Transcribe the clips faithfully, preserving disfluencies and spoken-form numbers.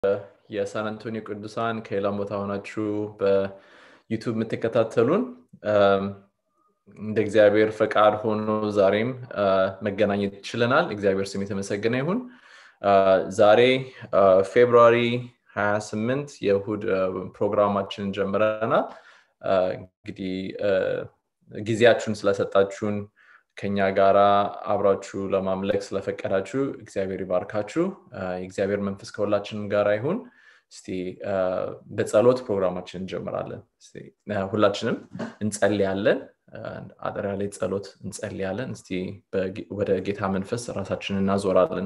የሳን አንቶኒዮ ቅዱሳን ከሌላም ቦታ ሆናችሁ በዩቲዩብ የምትከታተሉን እንደ እግዚአብሔር ፈቃድ ሆኖ ዛሬም መገናኘት ችለናል። እግዚአብሔር ስም የተመሰገነ ይሁን። ዛሬ ፌብሩዋሪ ሃያ ስምንት የእሁድ ፕሮግራማችንን ጀምረናል። እንግዲህ ጊዜያችሁን ስለሰጣችሁን ከኛ ጋራ አብራችሁ ለማምለክ ስለፈቀዳችሁ እግዚአብሔር ይባርካችሁ። የእግዚአብሔር መንፈስ ከሁላችንም ጋራ ይሁን። እስቲ በጸሎት ፕሮግራማችንን እንጀምራለን። እስቲ ሁላችንም እንጸልያለን። አደራ ላይ ጸሎት እንጸልያለን። እስቲ ወደ ጌታ መንፈስ ራሳችንን እናዞራለን።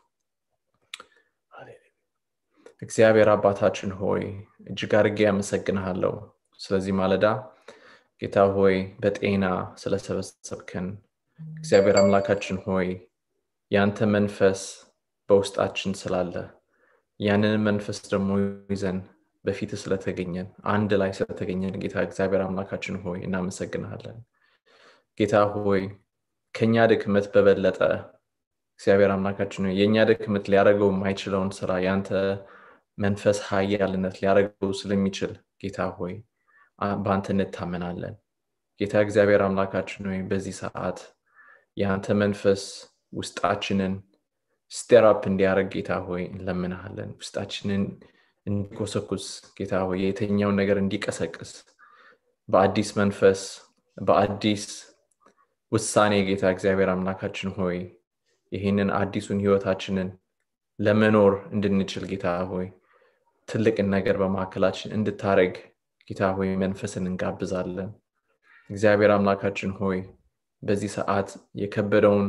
እግዚአብሔር አባታችን ሆይ እጅግ አድርጌ አመሰግንሃለሁ። ስለዚህ ማለዳ ጌታ ሆይ በጤና ስለሰበሰብከን እግዚአብሔር አምላካችን ሆይ ያንተ መንፈስ በውስጣችን ስላለ ያንን መንፈስ ደግሞ ይዘን በፊት ስለተገኘን አንድ ላይ ስለተገኘን ጌታ እግዚአብሔር አምላካችን ሆይ እናመሰግንሃለን። ጌታ ሆይ ከኛ ድክመት በበለጠ እግዚአብሔር አምላካችን ሆይ የኛ ድክመት ሊያደርገው የማይችለውን ስራ ያንተ መንፈስ ኃያልነት ሊያደርገው ስለሚችል ጌታ ሆይ በአንተ እንታመናለን። ጌታ እግዚአብሔር አምላካችን ሆይ በዚህ ሰዓት ያንተ መንፈስ ውስጣችንን ስቲር አፕ እንዲያደርግ ጌታ ሆይ እንለምንሃለን። ውስጣችንን እንዲኮሰኩስ ጌታ ሆይ የተኛውን ነገር እንዲቀሰቅስ በአዲስ መንፈስ በአዲስ ውሳኔ ጌታ እግዚአብሔር አምላካችን ሆይ ይህንን አዲሱን ህይወታችንን ለመኖር እንድንችል ጌታ ሆይ ትልቅን ነገር በማከላችን እንድታረግ ጌታ ሆይ መንፈስን እንጋብዛለን። እግዚአብሔር አምላካችን ሆይ በዚህ ሰዓት የከበደውን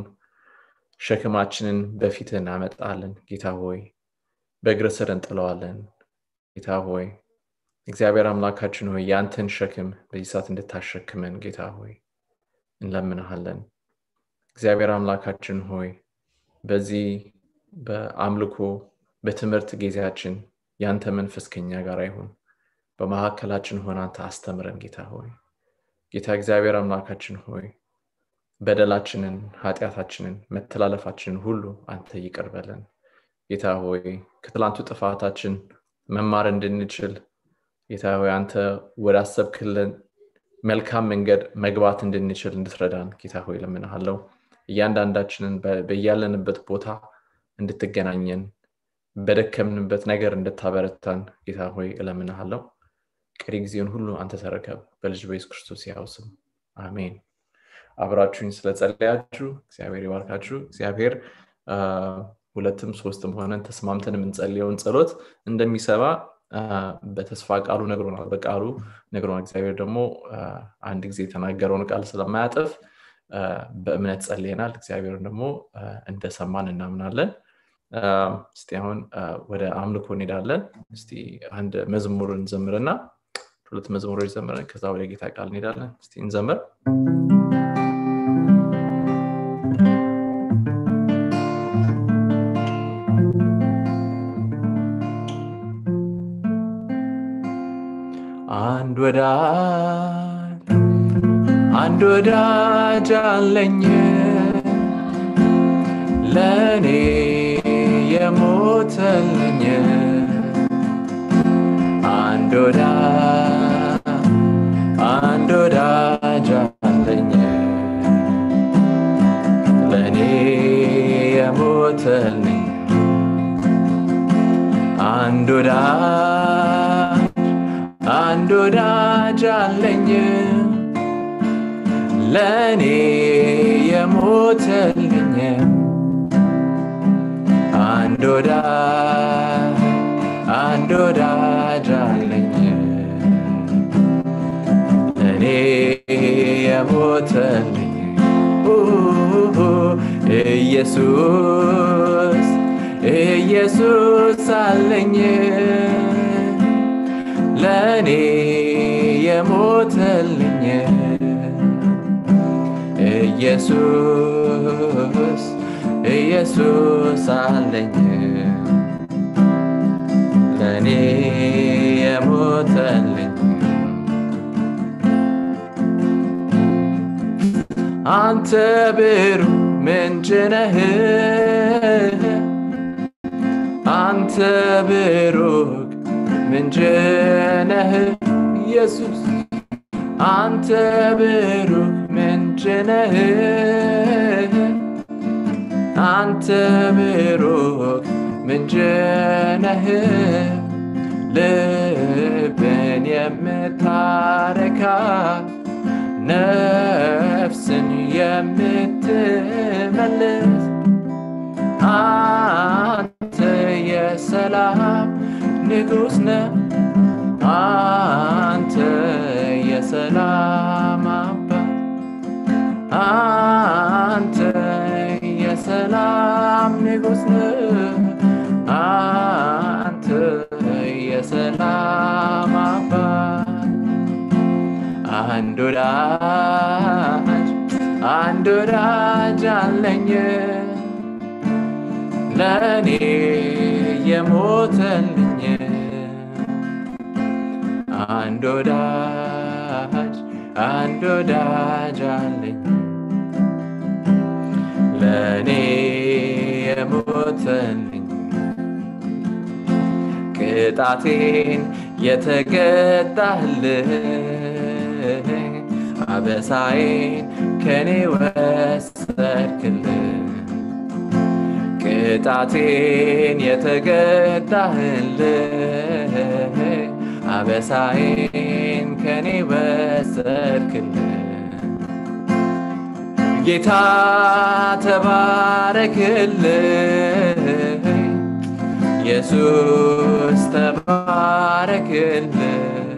ሸክማችንን በፊትህ እናመጣለን። ጌታ ሆይ በእግር ስር እንጥለዋለን። ጌታ ሆይ እግዚአብሔር አምላካችን ሆይ ያንተን ሸክም በዚህ ሰዓት እንድታሸክመን ጌታ ሆይ እንለምንሃለን። እግዚአብሔር አምላካችን ሆይ በዚህ በአምልኮ በትምህርት ጊዜያችን ያንተ መንፈስ ከኛ ጋር ይሁን። በመሐከላችን ሆነ አንተ አስተምረን ጌታ ሆይ። ጌታ እግዚአብሔር አምላካችን ሆይ በደላችንን ኃጢያታችንን መተላለፋችንን ሁሉ አንተ ይቅር በለን ጌታ ሆይ። ከትላንቱ ጥፋታችን መማር እንድንችል ጌታ ሆይ አንተ ወዳሰብክልን መልካም መንገድ መግባት እንድንችል እንድትረዳን ጌታ ሆይ ለምንሃለው። እያንዳንዳችንን በያለንበት ቦታ እንድትገናኘን በደከምንበት ነገር እንድታበረታን ጌታ ሆይ ለምንሃለው። ቀሪ ጊዜውን ሁሉ አንተ ተረከብ በልጅ በኢየሱስ ክርስቶስ ያው ስም አሜን። አብራችሁኝ ስለጸለያችሁ እግዚአብሔር ይባርካችሁ። እግዚአብሔር ሁለትም ሶስትም ሆነን ተስማምተን የምንጸልየውን ጸሎት እንደሚሰማ በተስፋ ቃሉ ነግሮናል። በቃሉ ነግሮናል። እግዚአብሔር ደግሞ አንድ ጊዜ የተናገረውን ቃል ስለማያጠፍ በእምነት ጸልየናል። እግዚአብሔር ደግሞ እንደሰማን እናምናለን። እስቲ አሁን ወደ አምልኮ እንሄዳለን። እስቲ አንድ መዝሙር እንዘምርና ሁለት መዝሙሮች ዘምረን ከዛ ወደ ጌታ ቃል እንሄዳለን። እስቲ እንዘምር። አንድ ወዳጅ አንድ ወዳጅ አለኝ ለኔ የሞተልኝ አንድ ወዳጅ አንድ ወዳጅ አለኝ ለኔ የሞተልኝ አንድ ወዳጅ አንድ ወዳጅ አለኝ ለኔ የሞተልኝ አንድ ወዳጅ አንድ ወዳጅ አለኝ ለኔ የሞተልኝ ኢየሱስ ኢየሱስ አለኝ ለኔ የሞተልኝ ኢየሱስ ኢየሱስ አለኝ ለኔ የሞተልኝ አንተ ብሩ ምንጭ ነህ አንተ ብሩክ ምንጭ ነህ ኢየሱስ አንተ ብሩክ ምንጭ ነህ አንተ ብሩክ ምንጭ ነህ ልብን የምታረካ ነፍስን የምትመልስ አንተ የሰላም ንጉሥ ነህ አንተ የሰላም አባት አንተ የሰላም ንጉሥ ነህ አንተ የሰላም አባት አንድ ወዳጅ አንድ ወዳጅ አለኝ ለኔ የሞተልኝ አንድ ወዳጅ አንድ ወዳጅ አለኝ ለኔ የሞተልኝ ቅጣቴን የተገጣህልኝ አበሳዬን ከኔ ወሰድክልኝ ቅጣቴን የተገጣህልኝ አበሳዬን ከኔ ወሰድክልኝ ጌታ ተባረክልኝ ኢየሱስ ተባረክልኝ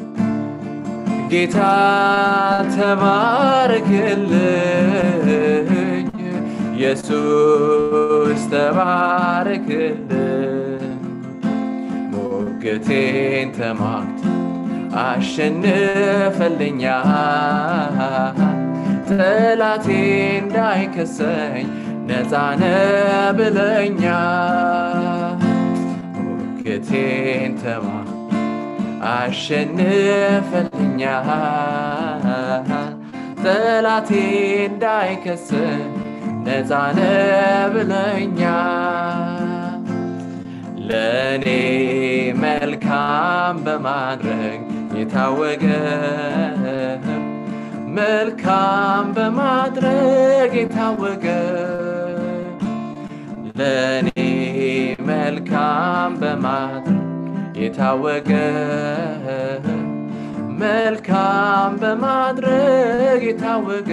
ጌታ ተባረክልኝ ኢየሱስ ተባረክልኝ ሞገቴን ተማክት አሸንፈልኛል ጠላቴ እንዳይከሰኝ ነፃ ነህ ብለኛል ሞገቴን ተማክት አሸንፈልኛል ጠላቴ እንዳይከሰኝ ነፃ ነህ ብለኛል ለኔ መልካም በማድረግ የታወቀ መልካም በማድረግ የታወቀ ለኔ መልካም በማድረግ የታወቀ መልካም በማድረግ የታወቀ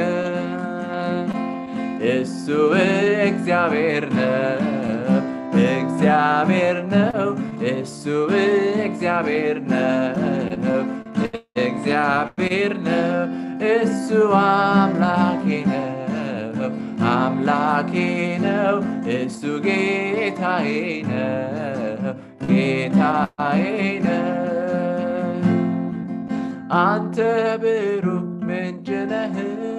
እሱ እግዚአብሔር ነው እግዚአብሔር ነው እሱ እግዚአብሔር ነው እግዚአብሔር ነው እሱ አምላኬ ነው አምላኬ ነው እሱ ጌታዬ ነው ጌታዬ ነው አንተ ብሩክ ምንጭ ነህ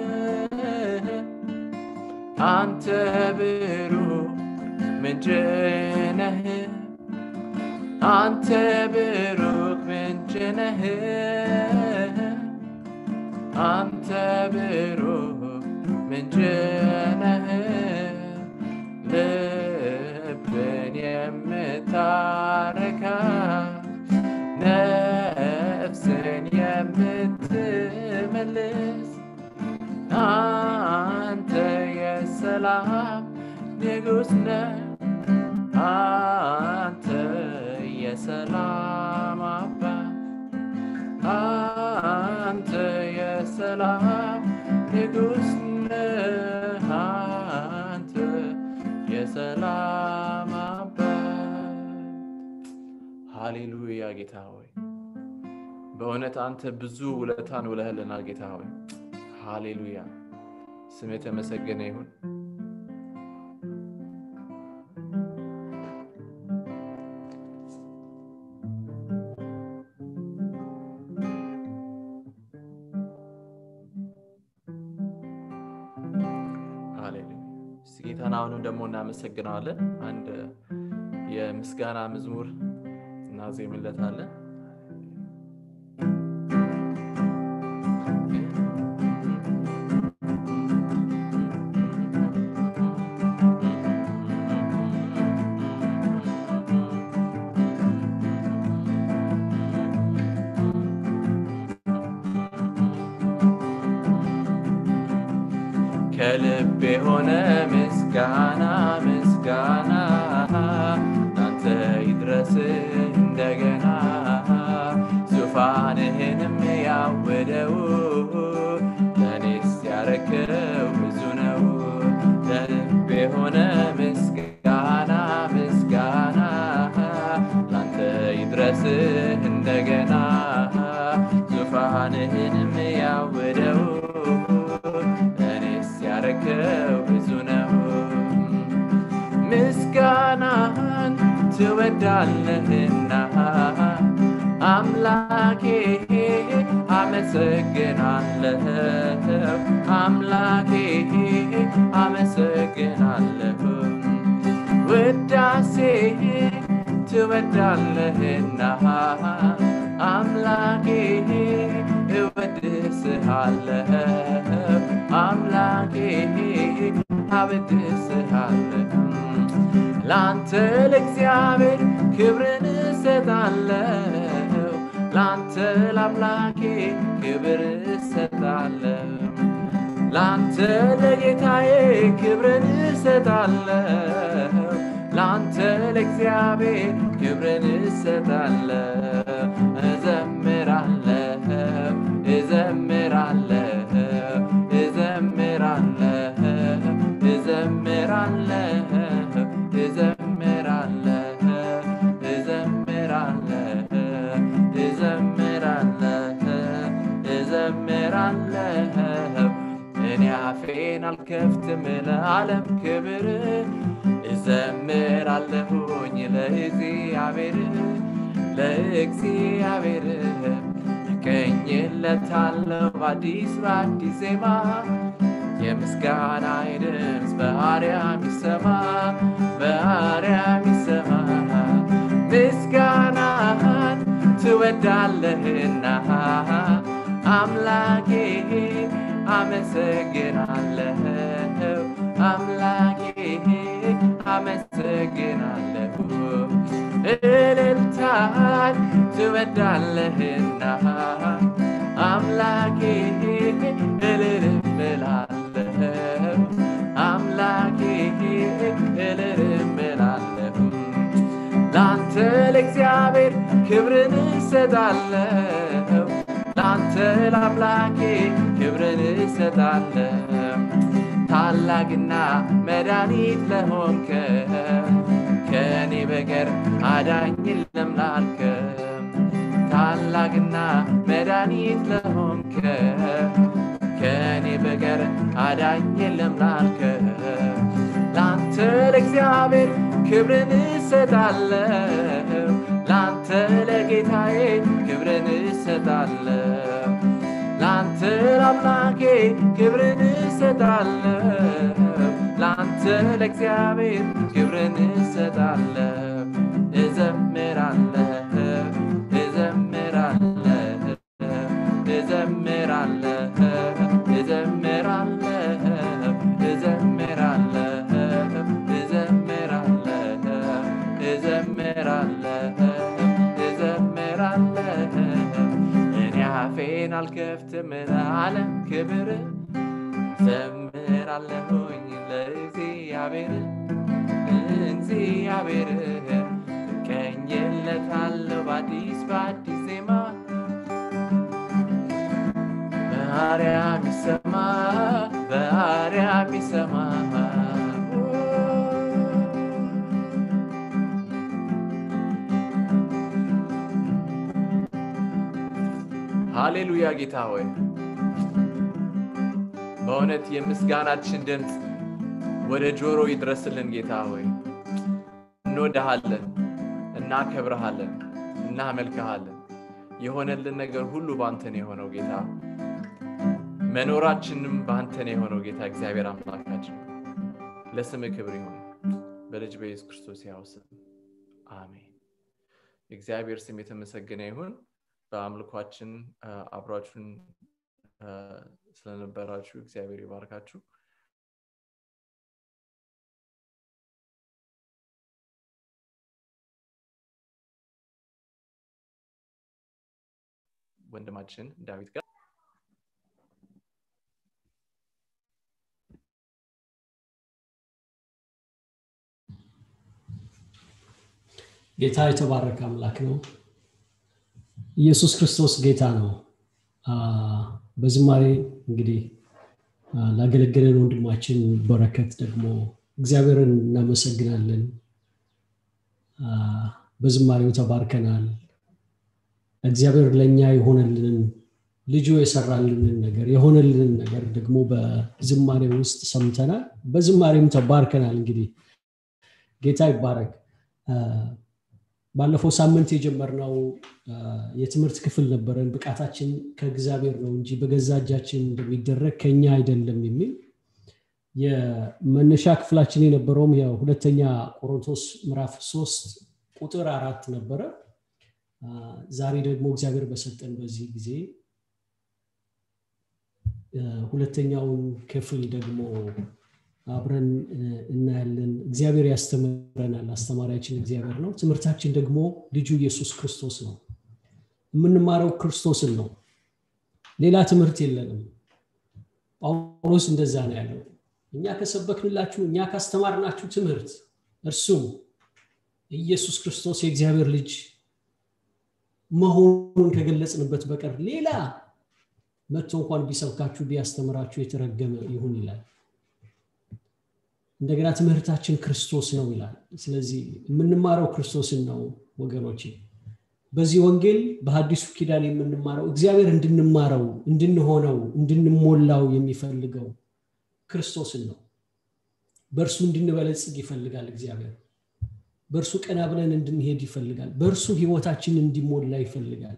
አንተ ብሩክ ምንጭ ነህ አንተ ብሩክ ምንጭ ነህ አንተ ብሩክ ምንጭ ነህ ልብን የምታረካ ነፍስን የምትመልስ አንተ የሰላም ንጉሥ ነህ አንተ የሰላም አባት አንተ የሰላም ንጉሥ ነህ አንተ የሰላም አባት ሃሌሉያ ጌታ ሆይ በእውነት አንተ ብዙ ውለታን ውለህልናል ጌታ ሆይ ሃሌሉያ ስምህ የተመሰገነ ይሁን ጌታን አሁንም ደግሞ እናመሰግናለን አንድ የምስጋና መዝሙር እናዜምለታለን ከልብ የሆነ ምስጋና ምስጋና ላንተ ይድረስ እንደገና ዙፋንህንም ያወደው ለኔስ ያረከው ብዙ ነው ከልብ የሆነ ምስጋና ምስጋና ላንተ ይድረስ እንደገና ዙፋንህንም ያወደው ለኔስ ያረከው ብዙ ነው ምስጋናን ትወዳለህና አምላኬ አመሰግናለሁ አምላኬ አመሰግናለሁ ውዳሴ ትወዳለህና አምላኬ እወድስሃለሁ አምላኬ አወድስሃለሁ ላንተ ለእግዚአብሔር ክብርን እሰጣለሁ ላንተ ለአምላኬ ክብር እሰጣለሁ ላንተ ለጌታዬ ክብርን እሰጣለሁ ላንተ ለእግዚአብሔር ክብርን እሰጣለሁ እዘምራለሁ እዘምራለሁ እዘምራለሁ እዘምራለሁ እዘምራለሁ እዘምራለሁ እዘምራለሁ እዘምራለሁ እኔ አፌን አልከፍትም ለዓለም ክብር እዘምራለሁኝ ለእግዚአብሔር ለእግዚአብሔር እቀኝለታለሁ በአዲስ በአዲስ ዜማ የምስጋና ድምፅ በአርያም ይሰማ በአርያም ይሰማ ምስጋናን ትወዳለህና አምላኬ አመሰግናለሁ አምላኬ አመሰግናለሁ እልልታን ትወዳለህና አምላኬ እልል እላለሁ አምላኬ እልል እላለሁ ላንተ ለእግዚአብሔር ክብርን እሰጣለሁ ላንተ ለአምላኬ ክብርን እሰጣለሁ ታላቅና መድኃኒት ለሆንከ ከኔ በቀር አዳኝ የለም ላልከ ታላቅና መድኃኒት ለሆንከ ከኔ በቀር አዳኝ የለም ላልከ ላንተ ለእግዚአብሔር ክብርን እሰጣለሁ ላንተ ለጌታዬ ክብርን እሰጣለሁ ላንተ ለአምላኬ ክብርን እሰጣለሁ ላንተ ለእግዚአብሔር ክብርን እሰጣለሁ እዘምራለሁ እዘምራለሁ እዘምራለሁ እዘምራለሁ እዘምራለሁ እዘምራለሁ እዘምራለሁ እዘምራለሁ እኔ አፌን አልከፍትም ለዓለም ክብር ዘምራለሁኝ ለእግዚአብሔር እግዚአብሔር እቀኝለታለሁ በአዲስ በአዲስ ዜማ በአርያም ይሰማ በአርያም ይሰማ ሃሌሉያ ጌታ ሆይ በእውነት የምስጋናችን ድምፅ ወደ ጆሮ ይድረስልን ጌታ ሆይ እንወድሃለን እናከብርሃለን እናመልክሃለን የሆነልን ነገር ሁሉ ባንተ ነው የሆነው ጌታ መኖራችንም ባንተ ነው የሆነው ጌታ እግዚአብሔር አምላካችን ለስምህ ክብር ይሁን በልጅ በኢየሱስ ክርስቶስ ያው ስም አሜን እግዚአብሔር ስም የተመሰገነ ይሁን በአምልኳችን አብራችሁን ስለነበራችሁ እግዚአብሔር ይባርካችሁ ወንድማችን ዳዊት ጋር ጌታ የተባረከ አምላክ ነው። ኢየሱስ ክርስቶስ ጌታ ነው። በዝማሬ እንግዲህ ላገለገለን ወንድማችን በረከት ደግሞ እግዚአብሔርን እናመሰግናለን። በዝማሬው ተባርከናል። እግዚአብሔር ለኛ የሆነልን ልጁ የሰራልን ነገር የሆነልን ነገር ደግሞ በዝማሬው ውስጥ ሰምተናል። በዝማሬም ተባርከናል። እንግዲህ ጌታ ይባረክ። ባለፈው ሳምንት የጀመርነው የትምህርት ክፍል ነበረን ብቃታችን ከእግዚአብሔር ነው እንጂ በገዛ እጃችን እንደሚደረግ ከኛ አይደለም የሚል የመነሻ ክፍላችን የነበረውም የሁለተኛ ቆሮንቶስ ምዕራፍ ሶስት ቁጥር አራት ነበረ። ዛሬ ደግሞ እግዚአብሔር በሰጠን በዚህ ጊዜ ሁለተኛውን ክፍል ደግሞ አብረን እናያለን። እግዚአብሔር ያስተምረናል። አስተማሪያችን እግዚአብሔር ነው። ትምህርታችን ደግሞ ልጁ ኢየሱስ ክርስቶስ ነው። የምንማረው ክርስቶስን ነው። ሌላ ትምህርት የለንም። ጳውሎስ እንደዛ ነው ያለው። እኛ ከሰበክንላችሁ እኛ ካስተማርናችሁ ትምህርት እርሱም ኢየሱስ ክርስቶስ የእግዚአብሔር ልጅ መሆኑን ከገለጽንበት በቀር ሌላ መጥቶ እንኳን ቢሰብካችሁ ቢያስተምራችሁ የተረገመ ይሁን ይላል። እንደገና ትምህርታችን ክርስቶስ ነው ይላል። ስለዚህ የምንማረው ክርስቶስን ነው ወገኖቼ። በዚህ ወንጌል በሐዲሱ ኪዳን የምንማረው እግዚአብሔር እንድንማረው እንድንሆነው እንድንሞላው የሚፈልገው ክርስቶስን ነው። በእርሱ እንድንበለጽግ ይፈልጋል እግዚአብሔር። በእርሱ ቀና ብለን እንድንሄድ ይፈልጋል። በእርሱ ህይወታችን እንዲሞላ ይፈልጋል።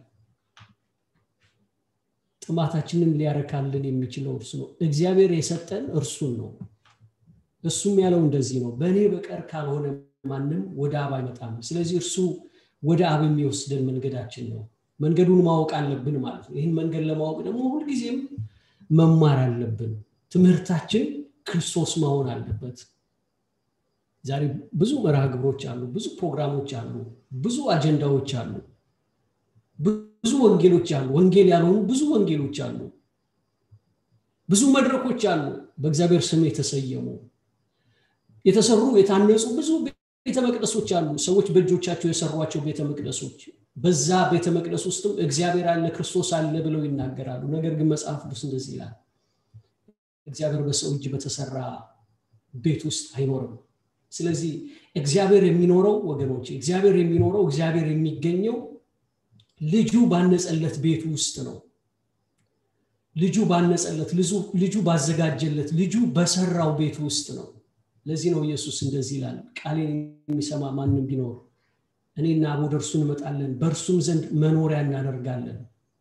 ጥማታችንን ሊያረካልን የሚችለው እርሱ ነው። እግዚአብሔር የሰጠን እርሱን ነው። እሱም ያለው እንደዚህ ነው፣ በእኔ በቀር ካልሆነ ማንም ወደ አብ አይመጣም። ስለዚህ እርሱ ወደ አብ የሚወስደን መንገዳችን ነው። መንገዱን ማወቅ አለብን ማለት ነው። ይህን መንገድ ለማወቅ ደግሞ ሁልጊዜም መማር አለብን። ትምህርታችን ክርስቶስ መሆን አለበት። ዛሬ ብዙ መርሃ ግብሮች አሉ፣ ብዙ ፕሮግራሞች አሉ፣ ብዙ አጀንዳዎች አሉ፣ ብዙ ወንጌሎች አሉ፣ ወንጌል ያልሆኑ ብዙ ወንጌሎች አሉ፣ ብዙ መድረኮች አሉ በእግዚአብሔር ስም የተሰየሙ የተሰሩ የታነጹ ብዙ ቤተ መቅደሶች አሉ። ሰዎች በእጆቻቸው የሰሯቸው ቤተ መቅደሶች። በዛ ቤተ መቅደስ ውስጥም እግዚአብሔር አለ ክርስቶስ አለ ብለው ይናገራሉ። ነገር ግን መጽሐፍ ቅዱስ እንደዚህ ይላል፣ እግዚአብሔር በሰው እጅ በተሰራ ቤት ውስጥ አይኖርም። ስለዚህ እግዚአብሔር የሚኖረው ወገኖች እግዚአብሔር የሚኖረው እግዚአብሔር የሚገኘው ልጁ ባነጸለት ቤት ውስጥ ነው። ልጁ ባነጸለት ልጁ ባዘጋጀለት ልጁ በሰራው ቤት ውስጥ ነው። ለዚህ ነው ኢየሱስ እንደዚህ ይላል፣ ቃሌን የሚሰማ ማንንም ቢኖር እኔና አብ ወደ እርሱ እንመጣለን በእርሱም ዘንድ መኖሪያ እናደርጋለን።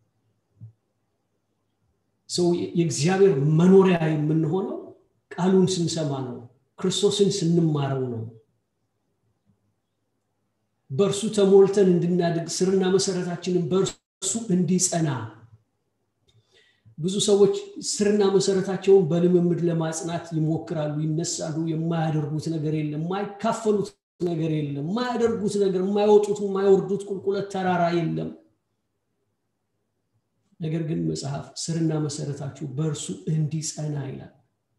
ሰው የእግዚአብሔር መኖሪያ የምንሆነው ቃሉን ስንሰማ ነው፣ ክርስቶስን ስንማረው ነው። በእርሱ ተሞልተን እንድናድግ ስርና መሰረታችንን በእርሱ እንዲጸና። ብዙ ሰዎች ስርና መሰረታቸውን በልምምድ ለማጽናት ይሞክራሉ፣ ይነሳሉ። የማያደርጉት ነገር የለም፣ የማይካፈሉት ነገር የለም፣ የማያደርጉት ነገር የማይወጡት የማይወርዱት ቁልቁለት ተራራ የለም። ነገር ግን መጽሐፍ ስርና መሰረታችሁ በእርሱ እንዲጸና ይላል።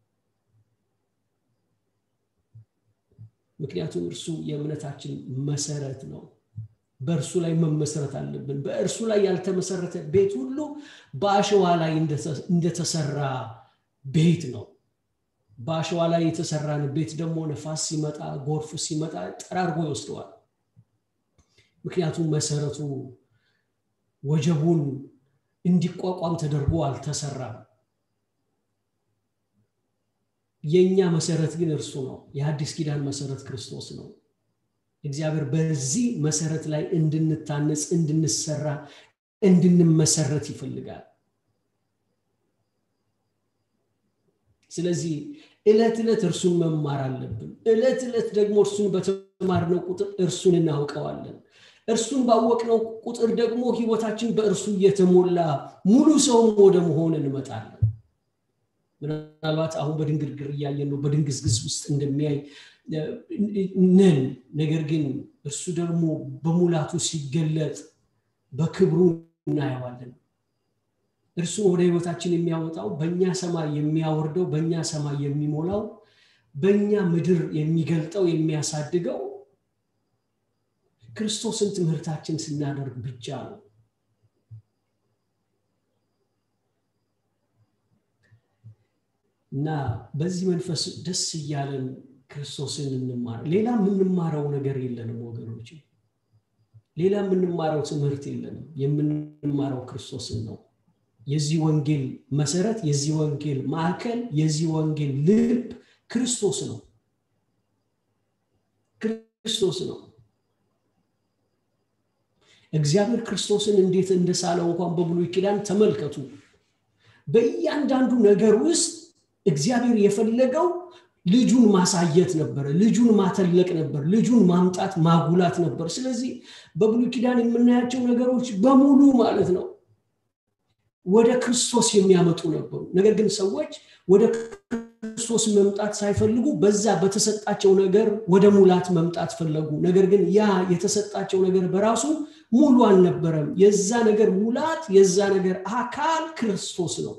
ምክንያቱም እርሱ የእምነታችን መሰረት ነው። በእርሱ ላይ መመሰረት አለብን። በእርሱ ላይ ያልተመሰረተ ቤት ሁሉ በአሸዋ ላይ እንደተሰራ ቤት ነው። በአሸዋ ላይ የተሰራን ቤት ደግሞ ነፋስ ሲመጣ ጎርፍ ሲመጣ ጠራርጎ ይወስደዋል። ምክንያቱም መሰረቱ ወጀቡን እንዲቋቋም ተደርጎ አልተሰራም። የኛ መሰረት ግን እርሱ ነው። የሐዲስ ኪዳን መሰረት ክርስቶስ ነው። እግዚአብሔር በዚህ መሰረት ላይ እንድንታነጽ እንድንሰራ እንድንመሰረት ይፈልጋል። ስለዚህ እለት እለት እርሱን መማር አለብን። እለት እለት ደግሞ እርሱን በተማርነው ቁጥር እርሱን እናውቀዋለን። እርሱን ባወቅነው ቁጥር ደግሞ ህይወታችን በእርሱ የተሞላ ሙሉ ሰው ወደ መሆን እንመጣለን። ምናልባት አሁን በድንግርግር ያያየን ነው፣ በድንግዝግዝ ውስጥ እንደሚያይ ነን። ነገር ግን እርሱ ደግሞ በሙላቱ ሲገለጥ በክብሩ እናየዋለን። እርሱ ወደ ህይወታችን የሚያወጣው በእኛ ሰማይ የሚያወርደው በእኛ ሰማይ የሚሞላው በእኛ ምድር የሚገልጠው የሚያሳድገው ክርስቶስን ትምህርታችን ስናደርግ ብቻ ነው። እና በዚህ መንፈስ ደስ ይያለን ክርስቶስን እንማር። ሌላ ምንማረው ነገር የለንም ወገኖች፣ ሌላ ምንማረው ትምህርት የለንም። የምንማረው ክርስቶስን ነው። የዚህ ወንጌል መሰረት፣ የዚህ ወንጌል ማዕከል፣ የዚህ ወንጌል ልብ ክርስቶስ ነው። ክርስቶስ ነው። እግዚአብሔር ክርስቶስን እንዴት እንደሳለው እንኳን በብሉይ ኪዳን ተመልከቱ። በእያንዳንዱ ነገር ውስጥ እግዚአብሔር የፈለገው ልጁን ማሳየት ነበር፣ ልጁን ማተለቅ ነበር፣ ልጁን ማምጣት ማጉላት ነበር። ስለዚህ በብሉይ ኪዳን የምናያቸው ነገሮች በሙሉ ማለት ነው ወደ ክርስቶስ የሚያመጡ ነበሩ። ነገር ግን ሰዎች ወደ ክርስቶስ መምጣት ሳይፈልጉ በዛ በተሰጣቸው ነገር ወደ ሙላት መምጣት ፈለጉ። ነገር ግን ያ የተሰጣቸው ነገር በራሱ ሙሉ አልነበረም። የዛ ነገር ሙላት፣ የዛ ነገር አካል ክርስቶስ ነው።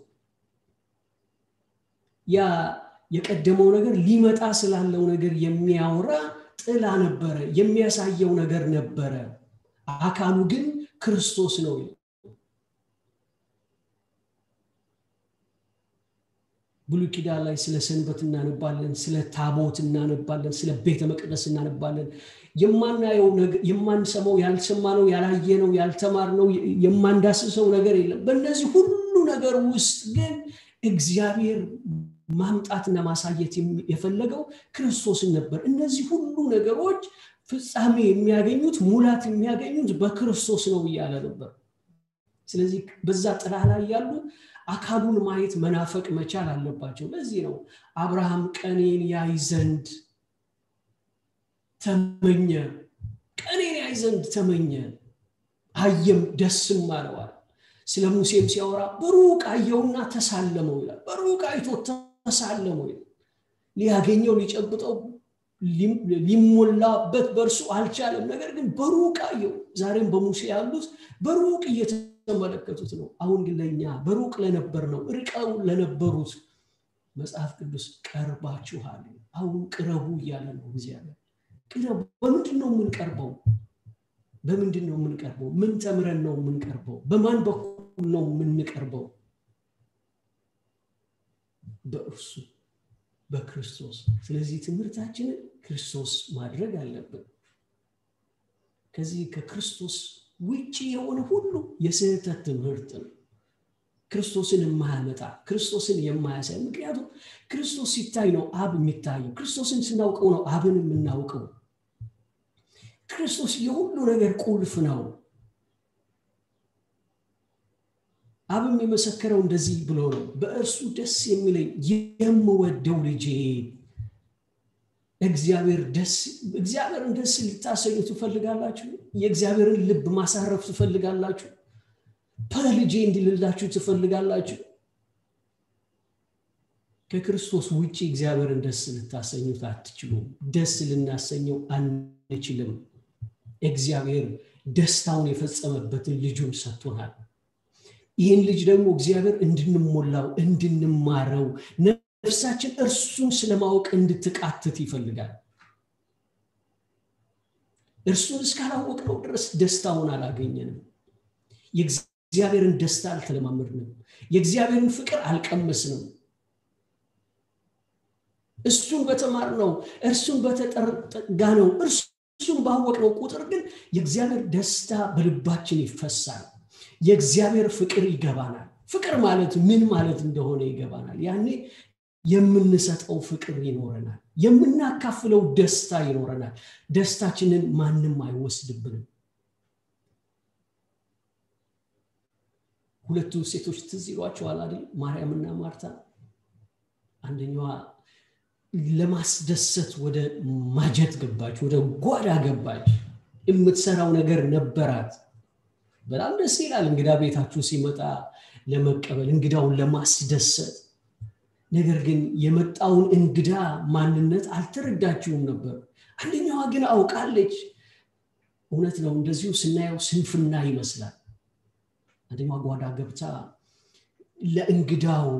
ያ የቀደመው ነገር ሊመጣ ስላለው ነገር የሚያወራ ጥላ ነበረ፣ የሚያሳየው ነገር ነበረ። አካሉ ግን ክርስቶስ ነው። ብሉይ ኪዳን ላይ ስለ ሰንበት እናነባለን፣ ስለ ታቦት እናነባለን፣ ስለ ቤተ መቅደስ እናነባለን። የማናየው ነገር፣ የማንሰማው፣ ያልሰማነው፣ ያላየነው፣ ያልተማርነው፣ የማንዳስሰው ነገር የለም። በእነዚህ ሁሉ ነገር ውስጥ ግን እግዚአብሔር ማምጣትና ማሳየት የፈለገው ክርስቶስን ነበር። እነዚህ ሁሉ ነገሮች ፍጻሜ የሚያገኙት፣ ሙላት የሚያገኙት በክርስቶስ ነው እያለ ነበር። ስለዚህ በዛ ጥላ ላይ ያሉ አካሉን ማየት መናፈቅ መቻል አለባቸው። ለዚህ ነው አብርሃም ቀኔን ያይ ዘንድ ተመኘ፣ ቀኔን ያይ ዘንድ ተመኘ፣ አየም ደስም አለው። ስለ ሙሴም ሲያወራ በሩቅ አየውና ተሳለመው ይላል። በሩቅ አይቶ ተሳለመው ይላል። ሊያገኘው ሊጨብጠው ሊሞላበት በርሱ አልቻለም። ነገር ግን በሩቅ አየው። ዛሬም በሙሴ ያሉት በሩቅ እየተመለከቱት ነው። አሁን ግን ለኛ በሩቅ ለነበር ነው ርቀው ለነበሩት መጽሐፍ ቅዱስ ቀርባችኋል፣ አሁን ቅረቡ እያለ ነው እግዚአብሔር። ቅረቡ። በምንድን ነው የምንቀርበው? በምንድን ነው የምንቀርበው? ምን ተምረን ነው የምንቀርበው? በማን በኩል ነው የምንቀርበው? በእርሱ በክርስቶስ። ስለዚህ ትምህርታችንን ክርስቶስ ማድረግ አለብን። ከዚህ ከክርስቶስ ውጪ የሆነ ሁሉ የስህተት ትምህርት ነው። ክርስቶስን የማያመጣ፣ ክርስቶስን የማያሳይ። ምክንያቱም ክርስቶስ ሲታይ ነው አብ የሚታየው። ክርስቶስን ስናውቀው ነው አብን የምናውቀው። ክርስቶስ የሁሉ ነገር ቁልፍ ነው። አብም የመሰከረው እንደዚህ ብሎ ነው፣ በእርሱ ደስ የሚለኝ የምወደው ልጄ። እግዚአብሔር ደስ እግዚአብሔርን ደስ ልታሰኙ ትፈልጋላችሁ? የእግዚአብሔርን ልብ ማሳረፍ ትፈልጋላችሁ? በልጄ እንዲልላችሁ ትፈልጋላችሁ? ከክርስቶስ ውጪ እግዚአብሔርን ደስ ልታሰኙት አትችሉም። ደስ ልናሰኘው አንችልም። እግዚአብሔር ደስታውን የፈጸመበትን ልጁን ሰጥቶናል። ይህን ልጅ ደግሞ እግዚአብሔር እንድንሞላው፣ እንድንማረው፣ ነፍሳችን እርሱን ስለማወቅ እንድትቃትት ይፈልጋል። እርሱን እስካላወቅነው ድረስ ደስታውን አላገኘንም። የእግዚአብሔርን ደስታ አልተለማመድንም። የእግዚአብሔርን ፍቅር አልቀመስንም። እሱን በተማርነው፣ እርሱን በተጠጋነው፣ እርሱን ባወቅነው ቁጥር ግን የእግዚአብሔር ደስታ በልባችን ይፈሳል። የእግዚአብሔር ፍቅር ይገባናል። ፍቅር ማለት ምን ማለት እንደሆነ ይገባናል። ያኔ የምንሰጠው ፍቅር ይኖረናል፣ የምናካፍለው ደስታ ይኖረናል። ደስታችንን ማንም አይወስድብንም። ሁለቱ ሴቶች ትዝ ይሏቸዋል አይደል? ማርያምና ማርታ። አንደኛዋ ለማስደሰት ወደ ማጀት ገባች፣ ወደ ጓዳ ገባች። የምትሰራው ነገር ነበራት። በጣም ደስ ይላል እንግዳ ቤታችሁ ሲመጣ ለመቀበል፣ እንግዳውን ለማስደሰት። ነገር ግን የመጣውን እንግዳ ማንነት አልተረዳችውም ነበር። አንደኛዋ ግን አውቃለች። እውነት ነው፣ እንደዚሁ ስናየው ስንፍና ይመስላል። አንደኛዋ ጓዳ ገብታ ለእንግዳው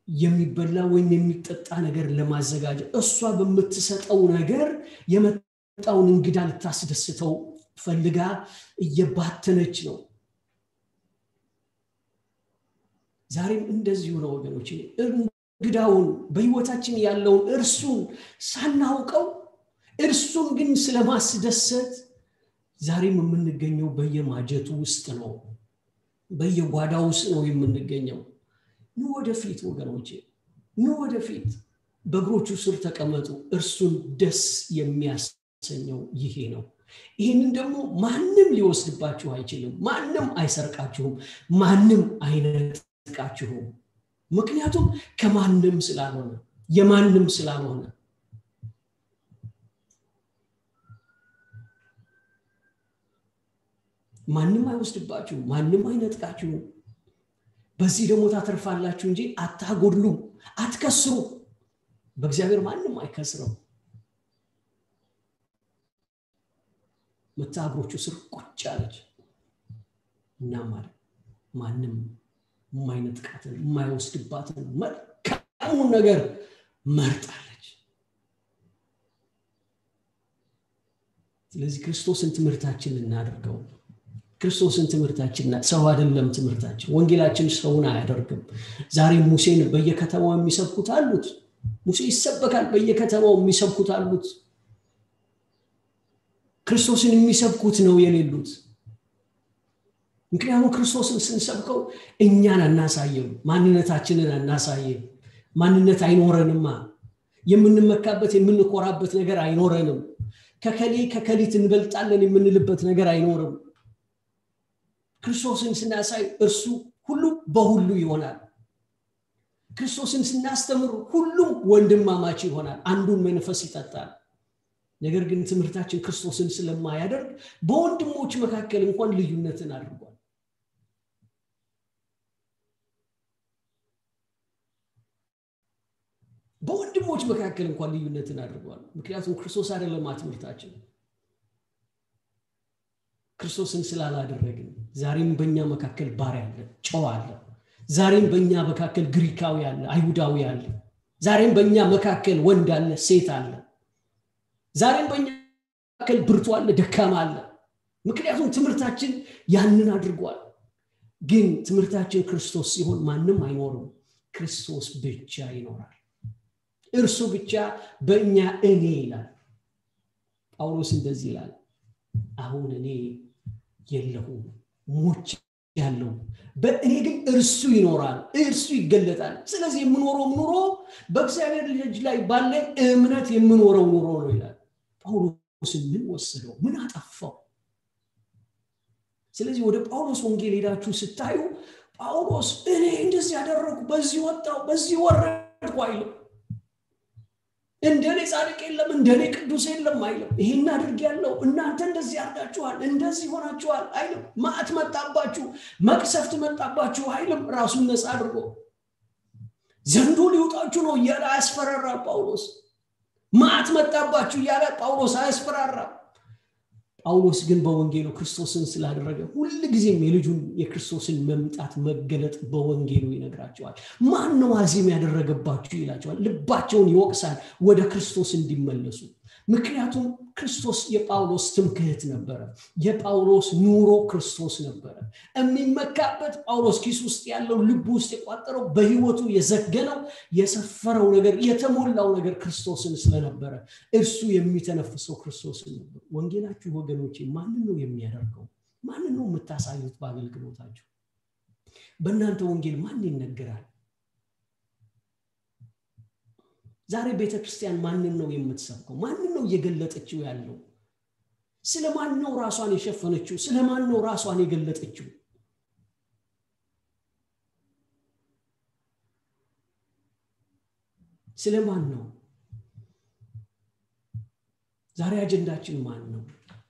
የሚበላ ወይም የሚጠጣ ነገር ለማዘጋጀት እሷ በምትሰጠው ነገር የመጣ የመጣውን እንግዳ ልታስደስተው ፈልጋ እየባተነች ነው። ዛሬም እንደዚሁ ነው ወገኖቼ። እንግዳውን በህይወታችን ያለውን እርሱን ሳናውቀው እርሱን ግን ስለማስደሰት ዛሬም የምንገኘው በየማጀቱ ውስጥ ነው፣ በየጓዳው ውስጥ ነው የምንገኘው። ኑ ወደፊት ወገኖቼ፣ ኑ ወደፊት በእግሮቹ ስር ተቀመጡ። እርሱን ደስ የሚያሰኘው ይሄ ነው። ይህንን ደግሞ ማንም ሊወስድባችሁ አይችልም። ማንም አይሰርቃችሁም፣ ማንም አይነጥቃችሁም። ምክንያቱም ከማንም ስላልሆነ የማንም ስላልሆነ ማንም አይወስድባችሁም፣ ማንም አይነጥቃችሁም። በዚህ ደግሞ ታተርፋላችሁ እንጂ አታጎድሉም፣ አትከስሩ። በእግዚአብሔር ማንም አይከስረው። መታግሮቹ ስር ቁጭ አለች እና ማለት ማንም የማይነጥቃትን የማይወስድባትን መልካሙን ነገር መርጣለች። ስለዚህ ክርስቶስን ትምህርታችን እናድርገው። ክርስቶስን ትምህርታችን ሰው አይደለም ትምህርታችን። ወንጌላችን ሰውን አያደርግም። ዛሬ ሙሴን በየከተማው የሚሰብኩት አሉት። ሙሴ ይሰበካል፣ በየከተማው የሚሰብኩት አሉት። ክርስቶስን የሚሰብኩት ነው የሌሉት። ምክንያቱም ክርስቶስን ስንሰብከው እኛን አናሳየው፣ ማንነታችንን አናሳየው። ማንነት አይኖረንማ። የምንመካበት የምንቆራበት ነገር አይኖረንም። ከከሌ ከከሊት እንበልጣለን የምንልበት ነገር አይኖርም። ክርስቶስን ስናሳይ እርሱ ሁሉ በሁሉ ይሆናል። ክርስቶስን ስናስተምር ሁሉም ወንድማማች ይሆናል፣ አንዱን መንፈስ ይጠጣል። ነገር ግን ትምህርታችን ክርስቶስን ስለማያደርግ በወንድሞች መካከል እንኳን ልዩነትን አድርጓል። በወንድሞች መካከል እንኳን ልዩነትን አድርጓል። ምክንያቱም ክርስቶስ አይደለም ትምህርታችን። ክርስቶስን ስላላደረግን ዛሬም በእኛ መካከል ባሪያ አለ፣ ጨዋ አለ። ዛሬም በእኛ መካከል ግሪካዊ አለ፣ አይሁዳዊ አለ። ዛሬም በእኛ መካከል ወንድ አለ፣ ሴት አለ። ዛሬም በእኛ መካከል ብርቱ አለ፣ ደካማ አለ። ምክንያቱም ትምህርታችን ያንን አድርጓል። ግን ትምህርታችን ክርስቶስ ሲሆን ማንም አይኖርም፣ ክርስቶስ ብቻ ይኖራል። እርሱ ብቻ በእኛ እኔ ይላል ጳውሎስ። እንደዚህ ይላል፣ አሁን እኔ የለሁም ሞች ያለው በእኔ ግን እርሱ ይኖራል፣ እርሱ ይገለጣል። ስለዚህ የምኖረው ኑሮ በእግዚአብሔር ልጅ ላይ ባለ እምነት የምኖረው ኑሮ ነው ይላል ጳውሎስ። ምን ወሰደው? ምን አጠፋው? ስለዚህ ወደ ጳውሎስ ወንጌል ሄዳችሁ ስታዩ ጳውሎስ እኔ እንደዚህ ያደረኩ፣ በዚህ ወጣው፣ በዚህ ወረድኩ አይልም። እንደኔ ጻድቅ የለም፣ እንደኔ ቅዱስ የለም አይልም። ይሄን አድርጌያለሁ፣ እናንተ እንደዚህ አድርጋችኋል፣ እንደዚህ ሆናችኋል አይልም። ማዕት መጣባችሁ፣ መቅሰፍት መጣባችሁ አይልም። ራሱን ነፃ አድርጎ ዘንዶ ሊውጣችሁ ነው እያለ አያስፈራራ ጳውሎስ። ማዕት መጣባችሁ እያለ ጳውሎስ አያስፈራራ። ጳውሎስ ግን በወንጌሉ ክርስቶስን ስላደረገ ሁሉ ጊዜም የልጁን የክርስቶስን መምጣት መገለጥ በወንጌሉ ይነግራቸዋል። ማን ነው አዚም ያደረገባችሁ ይላቸዋል። ልባቸውን ይወቅሳል ወደ ክርስቶስ እንዲመለሱ። ምክንያቱም ክርስቶስ የጳውሎስ ትምክህት ነበረ። የጳውሎስ ኑሮ ክርስቶስ ነበረ። የሚመካበት ጳውሎስ ኪስ ውስጥ ያለው፣ ልብ ውስጥ የቋጠረው፣ በህይወቱ የዘገነው የሰፈረው ነገር፣ የተሞላው ነገር ክርስቶስን ስለነበረ እርሱ የሚተነፍሰው ክርስቶስን ነበር። ወንጌላችሁ ወገኖቼ ማንን ነው የሚያደርገው? ማንን ነው የምታሳዩት በአገልግሎታችሁ? በእናንተ ወንጌል ማን ይነገራል? ዛሬ ቤተክርስቲያን ማንን ነው የምትሰብከው? ማንን ነው እየገለጠችው ያለው? ስለማን ነው ራሷን የሸፈነችው? ስለማን ነው ራሷን የገለጠችው? ስለማን ነው? ዛሬ አጀንዳችን ማን ነው?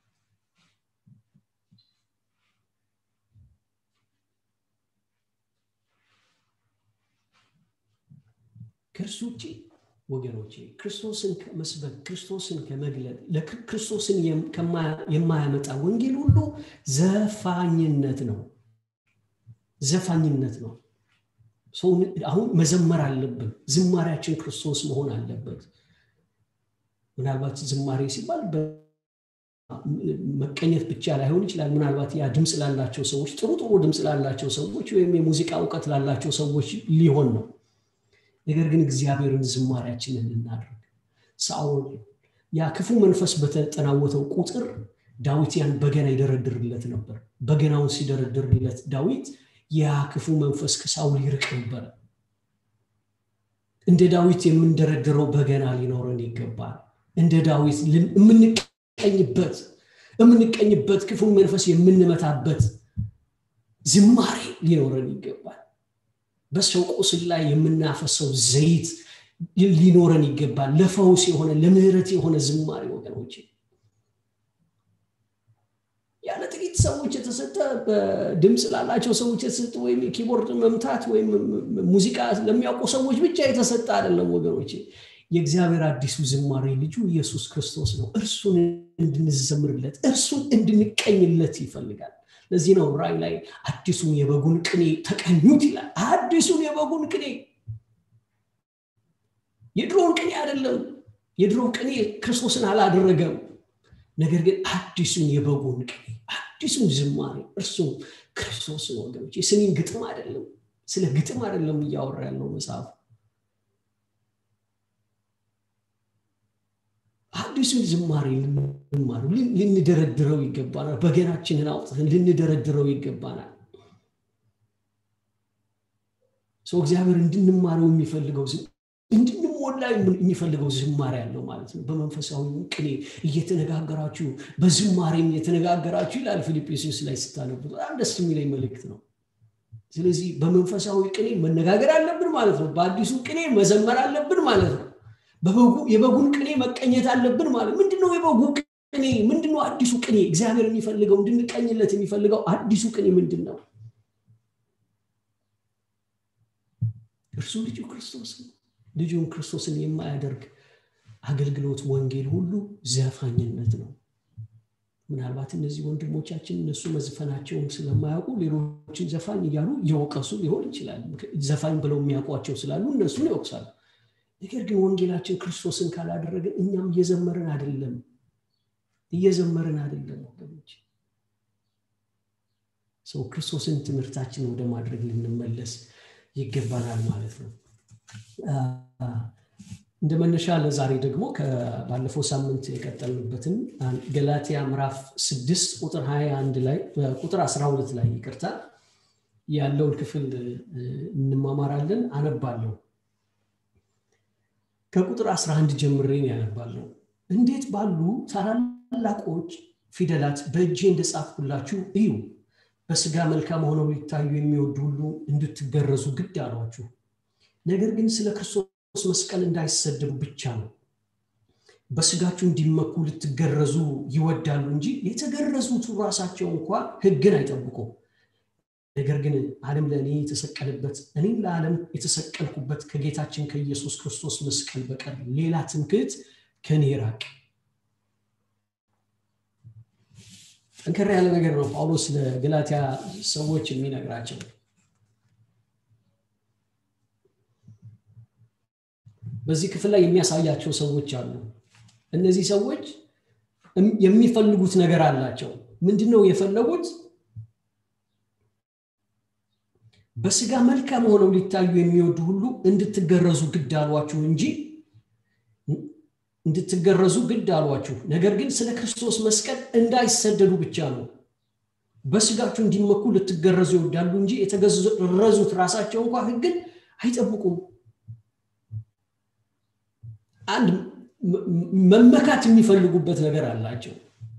ከእርሱ ውጪ ወገኖቼ ክርስቶስን ከመስበክ፣ ክርስቶስን ከመግለጥ፣ ለክርስቶስን የማያመጣ ወንጌል ሁሉ ዘፋኝነት ነው። ዘፋኝነት ነው። ሰው አሁን መዘመር አለብን። ዝማሬያችን ክርስቶስ መሆን አለበት። ምናልባት ዝማሬ ሲባል መቀኘት ብቻ ላይሆን ይችላል ምናልባት ያ ድምጽ ላላቸው ሰዎች ጥሩ ጥሩ ድምጽ ላላቸው ሰዎች ወይም የሙዚቃ ዕውቀት ላላቸው ሰዎች ሊሆን ነው ነገር ግን እግዚአብሔርን ዝማሬያችንን እናድርግ ሳኦል ያ ክፉ መንፈስ በተጠናወተው ቁጥር ዳዊት ያን በገና ይደረድርለት ነበር በገናውን ሲደረድርለት ዳዊት ያ ክፉ መንፈስ ከሳኦል ይርቅ ነበር እንደ ዳዊት የምንደረድረው በገና ሊኖረን ይገባል እንደ ዳዊት የምንቀኝበት የምንቀኝበት ክፉ መንፈስ የምንመታበት ዝማሬ ሊኖረን ይገባል በሰው ቁስል ላይ የምናፈሰው ዘይት ሊኖረን ይገባል ለፈውስ የሆነ ለምህረት የሆነ ዝማሬ ወገኖቼ ያለ ጥቂት ሰዎች የተሰጠ በድምጽ ላላቸው ሰዎች የተሰጠ ወይም ኪቦርድ መምታት ወይም ሙዚቃ ለሚያውቁ ሰዎች ብቻ የተሰጠ አይደለም ወገኖቼ የእግዚአብሔር አዲሱ ዝማሬ ልጁ ኢየሱስ ክርስቶስ ነው እርሱን እንድንዘምርለት እርሱን እንድንቀኝለት ይፈልጋል ለዚህ ነው ራእይ ላይ አዲሱን የበጉን ቅኔ ተቀኙት ይላል አዲሱን የበጉን ቅኔ የድሮውን ቅኔ አይደለም የድሮው ቅኔ ክርስቶስን አላደረገም ነገር ግን አዲሱን የበጉን ቅኔ አዲሱን ዝማሬ እርሱ ክርስቶስ ነው ወገኖቼ ስኒን ግጥም አይደለም ስለ ግጥም አይደለም እያወራ ያለው መጽሐፍ አዲሱን ዝማሬ ልንማሩ ልንደረድረው ይገባናል በገናችንን አውጥተን ልንደረድረው ይገባናል ሰው እግዚአብሔር እንድንማረው የሚፈልገው እንድንሞላ የሚፈልገው ዝማሬ ያለው ማለት ነው በመንፈሳዊ ቅኔ እየተነጋገራችሁ በዝማሬም እየተነጋገራችሁ ይላል ፊልጵስዩስ ላይ ስታነቡ በጣም ደስ የሚለኝ መልእክት ነው ስለዚህ በመንፈሳዊ ቅኔ መነጋገር አለብን ማለት ነው በአዲሱ ቅኔ መዘመር አለብን ማለት ነው በበጉ የበጉን ቅኔ መቀኘት አለብን ማለት ምንድነው የበጉ ቅኔ ምንድነው አዲሱ ቅኔ እግዚአብሔር የሚፈልገው እንድንቀኝለት የሚፈልገው አዲሱ ቅኔ ምንድነው እርሱ ልጁ ክርስቶስ ልጁን ክርስቶስን የማያደርግ አገልግሎት ወንጌል ሁሉ ዘፋኝነት ነው ምናልባት እነዚህ ወንድሞቻችን እነሱ መዝፈናቸውን ስለማያውቁ ሌሎችን ዘፋኝ እያሉ ይወቀሱ ሊሆን ይችላል ዘፋኝ ብለው የሚያውቋቸው ስላሉ እነሱን ይወቅሳሉ ነገር ግን ወንጌላችን ክርስቶስን ካላደረገ እኛም እየዘመርን አይደለም እየዘመርን አይደለም ወገኖች ሰው ክርስቶስን ትምህርታችን ወደ ማድረግ ልንመለስ ይገባናል ማለት ነው እንደመነሻ ለዛሬ ደግሞ ከባለፈው ሳምንት የቀጠልንበትን ገላትያ ምዕራፍ ስድስት ቁጥር ሃያ አንድ ላይ ቁጥር አስራ ሁለት ላይ ይቅርታ ያለውን ክፍል እንማማራለን አነባለሁ ከቁጥር አስራ አንድ ጀምሬ ያነባለሁ እንዴት ባሉ ታላላቆች ፊደላት በእጄ እንደጻፍኩላችሁ እዩ በስጋ መልካም ሆነው ሊታዩ የሚወዱ ሁሉ እንድትገረዙ ግድ አሏችሁ ነገር ግን ስለ ክርስቶስ መስቀል እንዳይሰደቡ ብቻ ነው በስጋችሁ እንዲመኩ ልትገረዙ ይወዳሉ እንጂ የተገረዙት ራሳቸው እንኳን ሕግን አይጠብቁም ነገር ግን ዓለም ለኔ የተሰቀለበት እኔም ለዓለም የተሰቀልኩበት ከጌታችን ከኢየሱስ ክርስቶስ መስቀል በቀር ሌላ ትምክህት ከኔ ይራቅ ጠንከር ያለ ነገር ነው ጳውሎስ ለገላትያ ሰዎች የሚነግራቸው በዚህ ክፍል ላይ የሚያሳያቸው ሰዎች አሉ እነዚህ ሰዎች የሚፈልጉት ነገር አላቸው ምንድነው የፈለጉት በስጋ መልካም ሆነው ሊታዩ የሚወዱ ሁሉ እንድትገረዙ ግድ አሏችሁ እንጂ እንድትገረዙ ግድ አሏችሁ ነገር ግን ስለ ክርስቶስ መስቀል እንዳይሰደዱ ብቻ ነው በስጋችሁ እንዲመኩ ልትገረዙ ይወዳሉ እንጂ የተገረዙት ራሳቸው እንኳን ሕግን አይጠብቁም አንድ መመካት የሚፈልጉበት ነገር አላቸው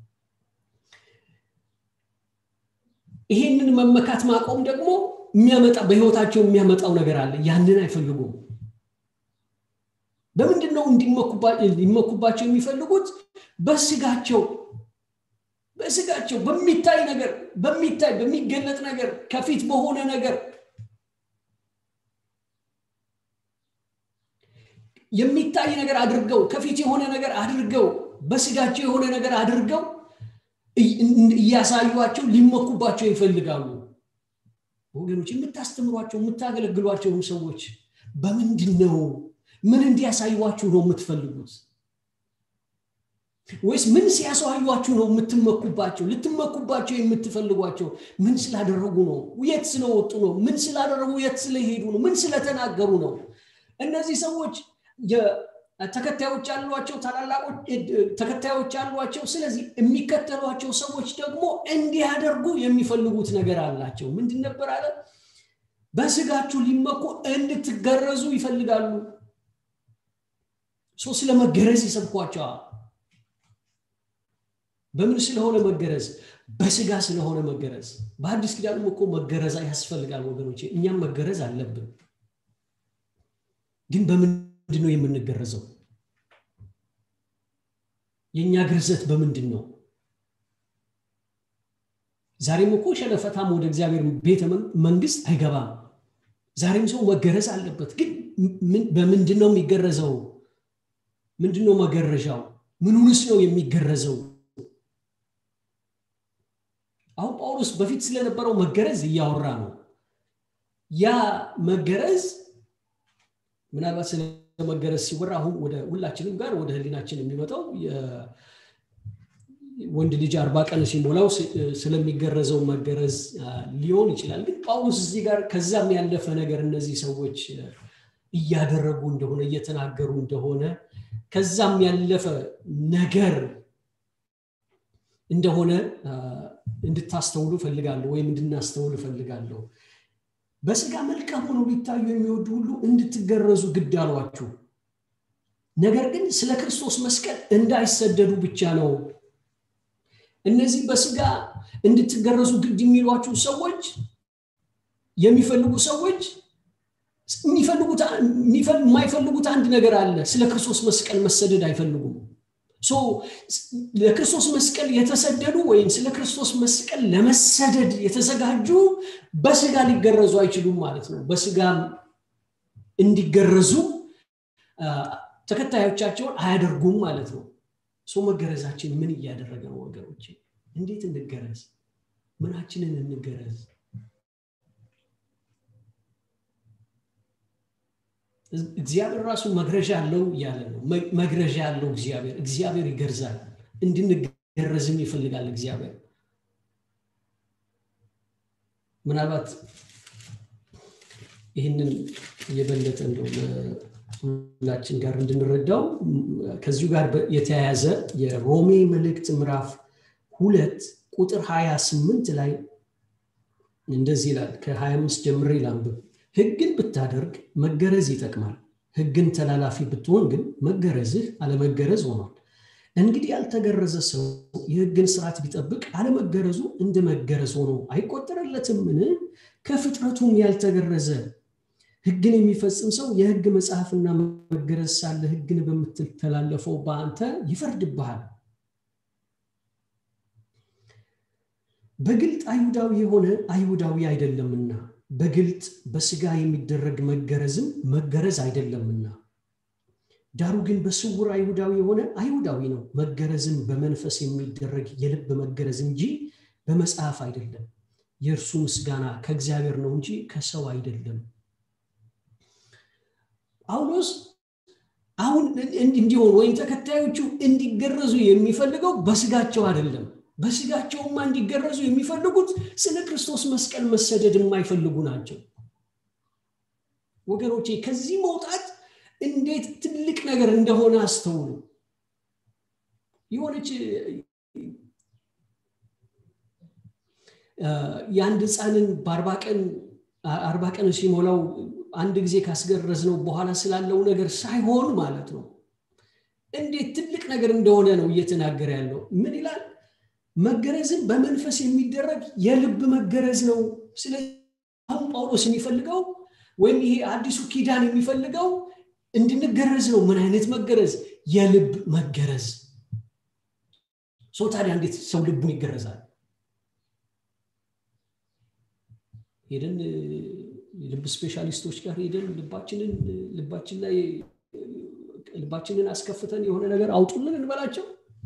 ይሄንን መመካት ማቆም ደግሞ የሚያመጣ በህይወታቸው የሚያመጣው ነገር አለ ያንን አይፈልጉም በምንድነው እንዲመኩባቸው የሚፈልጉት በስጋቸው በስጋቸው በሚታይ ነገር በሚታይ በሚገለጥ ነገር ከፊት በሆነ ነገር የሚታይ ነገር አድርገው ከፊት የሆነ ነገር አድርገው በስጋቸው የሆነ ነገር አድርገው ያሳዩዋቸው ሊመኩባቸው ይፈልጋሉ ወገኖች የምታስተምሯቸው የምታገለግሏቸው ሰዎች በምንድነው ምን እንዲያሳዩዋችሁ ነው የምትፈልጉት ወይስ ምን ሲያሳዩአችሁ ነው የምትመኩባቸው? ልትመኩባቸው የምትፈልጓቸው ምን ስላደረጉ ነው? የት ስለወጡ ነው? ምን ስላደረጉ የት ስለሄዱ ነው? ምን ስለተናገሩ ነው? እነዚህ ሰዎች ተከታዮች አሏቸው፣ ታላላቆች ተከታዮች አሏቸው። ስለዚህ የሚከተሏቸው ሰዎች ደግሞ እንዲያደርጉ የሚፈልጉት ነገር አላቸው። ምንድን ነበር አለ? በስጋችሁ ሊመኩ እንድትገረዙ ይፈልጋሉ። ሶ ስለመገረዝ ይሰብኳቸዋል። በምን ስለሆነ መገረዝ? በስጋ ስለሆነ መገረዝ። በአዲስ ኪዳንም እኮ መገረዝ ያስፈልጋል ወገኖቼ። እኛም መገረዝ አለብን። ግን በምንድን ነው የምንገረዘው? የኛ ግርዘት በምንድን ነው? ዛሬም እኮ ሸለፈታም ወደ እግዚአብሔር ቤተ መንግስት አይገባም። ዛሬም ሰው መገረዝ አለበት። ግን በምንድን ነው የሚገረዘው? ምንድነው መገረዣው? ምንውንስ ነው የሚገረዘው? አሁን ጳውሎስ በፊት ስለነበረው መገረዝ እያወራ ነው። ያ መገረዝ ምናልባት ስለ መገረዝ ሲወራ አሁን ወደ ሁላችንም ጋር ወደ ህሊናችን የሚመጣው ወንድ ልጅ አርባ ቀን ሲሞላው ስለሚገረዘው መገረዝ ሊሆን ይችላል። ግን ጳውሎስ እዚህ ጋር ከዛም ያለፈ ነገር እነዚህ ሰዎች እያደረጉ እንደሆነ እየተናገሩ እንደሆነ ከዛም ያለፈ ነገር እንደሆነ እንድታስተውሉ ፈልጋለሁ ወይም እንድናስተውል ፈልጋለሁ። በስጋ መልካም ሆነው ሊታዩ የሚወዱ ሁሉ እንድትገረዙ ግድ አሏችሁ። ነገር ግን ስለ ክርስቶስ መስቀል እንዳይሰደዱ ብቻ ነው። እነዚህ በስጋ እንድትገረዙ ግድ የሚሏችሁ ሰዎች የሚፈልጉ ሰዎች የሚፈልጉት የማይፈልጉት አንድ ነገር አለ። ስለ ክርስቶስ መስቀል መሰደድ አይፈልጉም። ሶ ለክርስቶስ መስቀል የተሰደዱ ወይም ስለ ክርስቶስ መስቀል ለመሰደድ የተዘጋጁ በስጋ ሊገረዙ አይችሉም ማለት ነው። በስጋ እንዲገረዙ ተከታዮቻቸውን አያደርጉም ማለት ነው። ሶ መገረዛችን ምን እያደረገ ነው ወገኖቼ? እንዴት እንገረዝ? ምናችንን እንገረዝ? እግዚአብሔር ራሱ መግረዣ አለው ያለ ነው። መግረዣ አለው እግዚአብሔር። እግዚአብሔር ይገርዛል። እንድንገረዝም ይፈልጋል እግዚአብሔር። ምናልባት ይህንን የበለጠ እንደው ሁላችን ጋር እንድንረዳው ከዚሁ ጋር የተያያዘ የሮሜ መልእክት ምዕራፍ ሁለት ቁጥር ሃያ ስምንት ላይ እንደዚህ ይላል። ከሃያ አምስት ጀምሬ ላንብብ። ሕግን ብታደርግ መገረዝ ይጠቅማል። ሕግን ተላላፊ ብትሆን ግን መገረዝህ አለመገረዝ ሆኗል። እንግዲህ ያልተገረዘ ሰው የሕግን ሥርዓት ቢጠብቅ አለመገረዙ እንደመገረዝ ሆኖ አይቆጠርለትምን? ከፍጥረቱም ያልተገረዘ ሕግን የሚፈጽም ሰው የሕግ መጽሐፍና መገረዝ ሳለ ሕግን በምትተላለፈው በአንተ ይፈርድብሃል። በግልጥ አይሁዳዊ የሆነ አይሁዳዊ አይደለምና በግልጥ በስጋ የሚደረግ መገረዝም መገረዝ አይደለምና፣ ዳሩ ግን በስውር አይሁዳዊ የሆነ አይሁዳዊ ነው። መገረዝም በመንፈስ የሚደረግ የልብ መገረዝ እንጂ በመጽሐፍ አይደለም። የእርሱ ምስጋና ከእግዚአብሔር ነው እንጂ ከሰው አይደለም። ጳውሎስ አሁን እንዲሆን ወይም ተከታዮቹ እንዲገረዙ የሚፈልገው በስጋቸው አይደለም። በስጋቸውማ እንዲገረዙ የሚፈልጉት ስለ ክርስቶስ መስቀል መሰደድ የማይፈልጉ ናቸው። ወገኖቼ ከዚህ መውጣት እንዴት ትልቅ ነገር እንደሆነ አስተውሉ። የሆነች የአንድ ሕፃንን በአርባ ቀን አርባ ቀን ሲሞላው አንድ ጊዜ ካስገረዝነው በኋላ ስላለው ነገር ሳይሆን ማለት ነው እንዴት ትልቅ ነገር እንደሆነ ነው እየተናገረ ያለው። ምን ይላል? መገረዝን በመንፈስ የሚደረግ የልብ መገረዝ ነው። ስለዚህ አሁን ጳውሎስ የሚፈልገው ወይም ይሄ አዲሱ ኪዳን የሚፈልገው እንድንገረዝ ነው። ምን አይነት መገረዝ? የልብ መገረዝ። ሰው ታዲያ እንዴት ሰው ልቡን ይገረዛል? ሄደን ልብ ስፔሻሊስቶች ጋር ሄደን ልባችንን ልባችን ላይ ልባችንን አስከፍተን የሆነ ነገር አውጡልን እንበላቸው?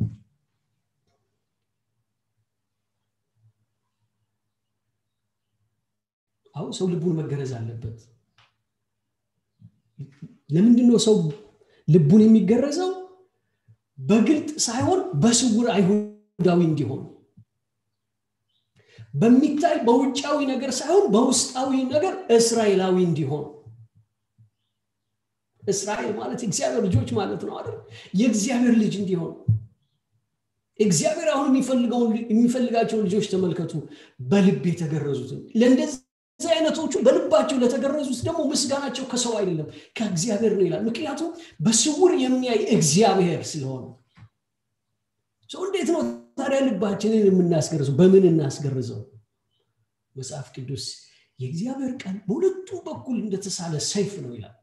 አሁን ሰው ልቡን መገረዝ አለበት። ለምንድን ነው ሰው ልቡን የሚገረዘው? በግልጥ ሳይሆን በስውር አይሁዳዊ እንዲሆን በሚታይ በውጫዊ ነገር ሳይሆን በውስጣዊ ነገር እስራኤላዊ እንዲሆን እስራኤል ማለት እግዚአብሔር ልጆች ማለት ነው አይደል የእግዚአብሔር ልጅ እንዲሆን እግዚአብሔር አሁን የሚፈልገው የሚፈልጋቸው ልጆች ተመልከቱ በልብ የተገረዙትን ለእንደዚህ አይነቶቹ በልባቸው ለተገረዙት ደግሞ ምስጋናቸው ከሰው አይደለም ከእግዚአብሔር ነው ይላል ምክንያቱም በስውር የሚያይ እግዚአብሔር ስለሆነ ሰው እንዴት ነው ታዲያ ልባችንን የምናስገርዘው በምን እናስገርዘው መጽሐፍ ቅዱስ የእግዚአብሔር ቃል በሁለቱ በኩል እንደተሳለ ሰይፍ ነው ይላል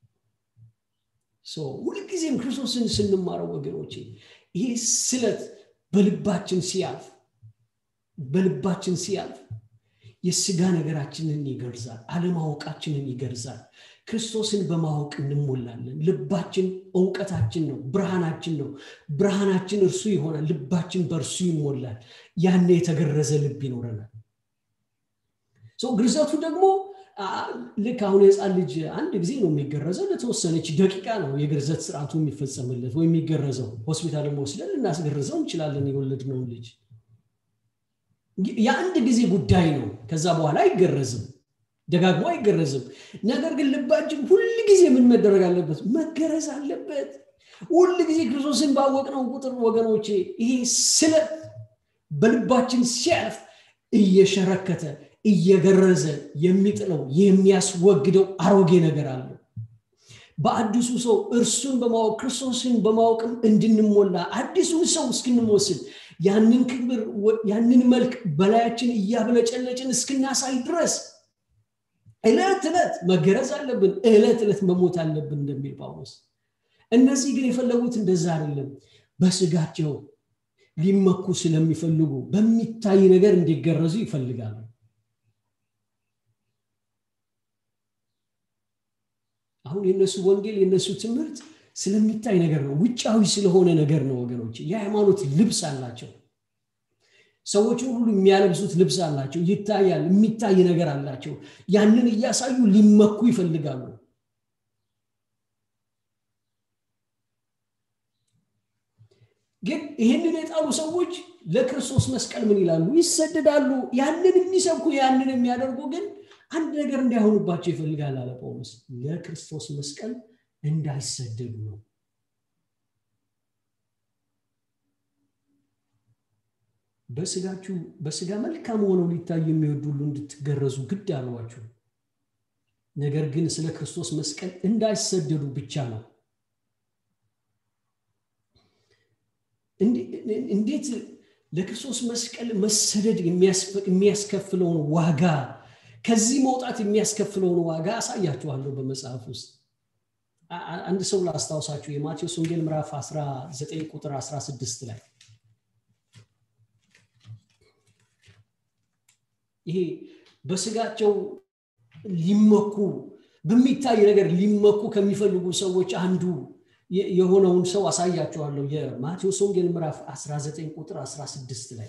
ሶ ሁልጊዜም ክርስቶስን ስንማረው ወገኖቼ ይሄ ስለት በልባችን ሲያልፍ በልባችን ሲያልፍ የስጋ ነገራችንን ይገርዛል አለማወቃችንን ይገርዛል ክርስቶስን በማወቅ እንሞላለን ልባችን ዕውቀታችን ነው ብርሃናችን ነው ብርሃናችን እርሱ ይሆናል ልባችን በእርሱ ይሞላል ያኔ የተገረዘ ልብ ይኖረናል ሶ ግርዘቱ ደግሞ ልክ አሁን የጻን ልጅ አንድ ጊዜ ነው የሚገረዘው ለተወሰነች ደቂቃ ነው የግርዘት ስርዓቱ የሚፈጸምለት ወይ የሚገረዘው ሆስፒታል ወስደን እናስገርዘው እንችላለን የወለድነው ልጅ የአንድ ጊዜ ጉዳይ ነው ከዛ በኋላ አይገረዝም ደጋግሞ አይገረዝም ነገር ግን ልባችን ሁሉ ጊዜ ምን መደረግ አለበት መገረዝ አለበት ሁሉ ጊዜ ክርስቶስን ባወቅነው ቁጥር ወገኖቼ ይሄ ስለ በልባችን ሲያልፍ እየሸረከተ እየገረዘ የሚጥለው የሚያስወግደው አሮጌ ነገር አለ በአዲሱ ሰው እርሱን በማወቅ ክርስቶስን በማወቅ እንድንሞላ አዲሱን ሰው እስክንመስል ያንን ክብር ያንን መልክ በላያችን እያብለጨለጭን እስክናሳይ ድረስ እለት እለት መገረዝ አለብን እለት እለት መሞት አለብን እንደሚል ጳውሎስ እነዚህ ግን የፈለጉት እንደዛ አይደለም በስጋቸው ሊመኩ ስለሚፈልጉ በሚታይ ነገር እንዲገረዙ ይፈልጋሉ አሁን የነሱ ወንጌል የነሱ ትምህርት ስለሚታይ ነገር ነው ውጫዊ ስለሆነ ነገር ነው ወገኖች የሃይማኖት ልብስ አላቸው ሰዎች ሁሉ የሚያለብሱት ልብስ አላቸው ይታያል የሚታይ ነገር አላቸው ያንን እያሳዩ ሊመኩ ይፈልጋሉ ግን ይሄንን የጣሉ ሰዎች ለክርስቶስ መስቀል ምን ይላሉ ይሰደዳሉ ያንን የሚሰብኩ ያንን የሚያደርጉ ግን አንድ ነገር እንዳይሆንባቸው ይፈልጋል አለ ጳውሎስ ለክርስቶስ መስቀል እንዳይሰደዱ ነው በስጋችሁ በስጋ መልካም ሆነው ሊታዩ የሚወዱ ሁሉ እንድትገረዙ ግድ አሏችሁ ነገር ግን ስለ ክርስቶስ መስቀል እንዳይሰደዱ ብቻ ነው እንዴት ለክርስቶስ መስቀል መሰደድ የሚያስከፍለውን ዋጋ ከዚህ መውጣት የሚያስከፍለውን ዋጋ አሳያችኋለሁ በመጽሐፍ ውስጥ አንድ ሰው ላስታውሳችሁ የማቴዎስ ወንጌል ምዕራፍ አስራ ዘጠኝ ቁጥር አስራ ስድስት ላይ ይሄ በስጋቸው ሊመኩ በሚታይ ነገር ሊመኩ ከሚፈልጉ ሰዎች አንዱ የሆነውን ሰው አሳያችኋለሁ የማቴዎስ ወንጌል ምዕራፍ አስራ ዘጠኝ ቁጥር አስራ ስድስት ላይ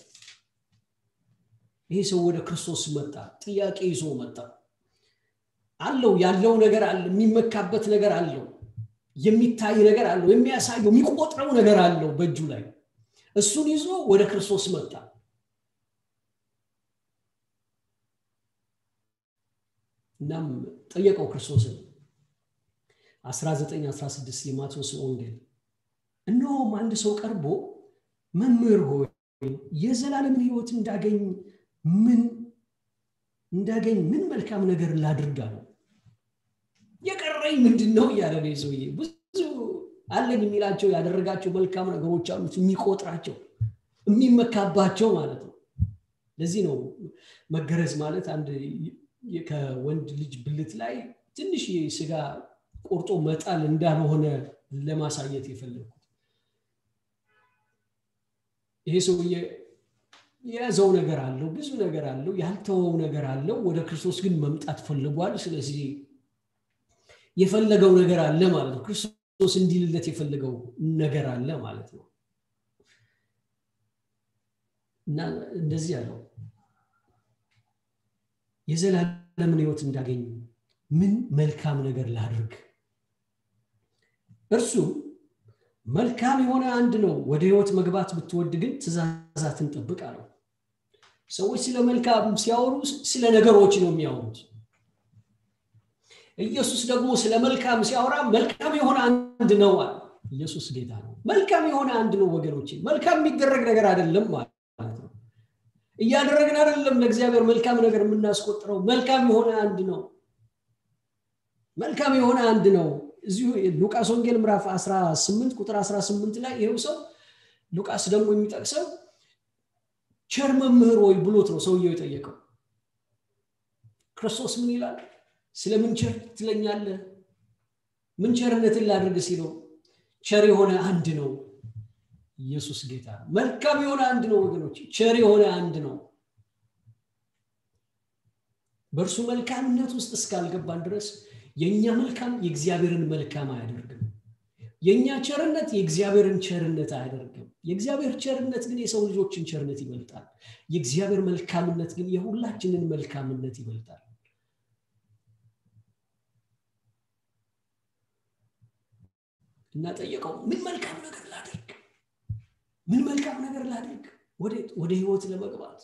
ይሄ ሰው ወደ ክርስቶስ መጣ ጥያቄ ይዞ መጣ አለው ያለው ነገር አለ የሚመካበት ነገር አለው የሚታይ ነገር አለው የሚያሳየው የሚቆጥረው ነገር አለው በእጁ ላይ እሱን ይዞ ወደ ክርስቶስ መጣ እናም ጠየቀው ክርስቶስን አስራ ዘጠኝ አስራ ስድስት የማቴዎስ ወንጌል እነሆም አንድ ሰው ቀርቦ መምህር ሆይ የዘላለምን ሕይወት እንዳገኝ ምን እንዳገኝ ምን መልካም ነገር ላድርግ አለው የቀረኝ ምንድነው ያለ ነው ሰውዬ ብዙ አለኝ የሚላቸው ያደረጋቸው መልካም ነገሮች አሉት የሚቆጥራቸው የሚመካባቸው ማለት ነው ለዚህ ነው መገረዝ ማለት አንድ ከወንድ ልጅ ብልት ላይ ትንሽ የስጋ ቆርጦ መጣል እንዳልሆነ ለማሳየት የፈለኩት ይሄ ሰውዬ የያዘው ነገር አለው ብዙ ነገር አለው ያልተወው ነገር አለው ወደ ክርስቶስ ግን መምጣት ፈልጓል ስለዚህ የፈለገው ነገር አለ ማለት ነው ክርስቶስ እንዲልለት የፈለገው ነገር አለ ማለት ነው እና እንደዚህ ያለው የዘላለምን ሕይወት እንዳገኝ ምን መልካም ነገር ላድርግ እርሱ መልካም የሆነ አንድ ነው ወደ ህይወት መግባት ብትወድ ግን ትእዛዛትን ጠብቅ አለው ሰዎች ስለ መልካም ሲያወሩ ስለ ነገሮች ነው የሚያወሩት ኢየሱስ ደግሞ ስለ መልካም ሲያወራ መልካም የሆነ አንድ ነው አለ ኢየሱስ ጌታ ነው መልካም የሆነ አንድ ነው ወገኖቼ መልካም የሚደረግ ነገር አይደለም ማለት ነው እያደረግን አይደለም ለእግዚአብሔር መልካም ነገር የምናስቆጥረው መልካም የሆነ አንድ ነው መልካም የሆነ አንድ ነው እዚሁ ሉቃስ ወንጌል ምዕራፍ አስራ ስምንት ቁጥር አስራ ስምንት ላይ ይሄው ሰው ሉቃስ ደግሞ የሚጠቅሰው ቸር መምህር ወይ ብሎት ነው ሰውየው የጠየቀው ክርስቶስ ምን ይላል ስለምን ቸር ትለኛለህ ምን ቸርነትን ላድርግ ሲለው ቸር የሆነ አንድ ነው ኢየሱስ ጌታ መልካም የሆነ አንድ ነው ወገኖች ቸር የሆነ አንድ ነው በእርሱ መልካምነት ውስጥ እስካልገባን ድረስ የኛ መልካም የእግዚአብሔርን መልካም አያደርግም የኛ ቸርነት የእግዚአብሔርን ቸርነት አያደርግም የእግዚአብሔር ቸርነት ግን የሰው ልጆችን ቸርነት ይበልጣል የእግዚአብሔር መልካምነት ግን የሁላችንን መልካምነት ይበልጣል እና ጠየቀው ምን መልካም ነገር ላድርግ ምን መልካም ነገር ላድርግ ወደ ወደ ህይወት ለመግባት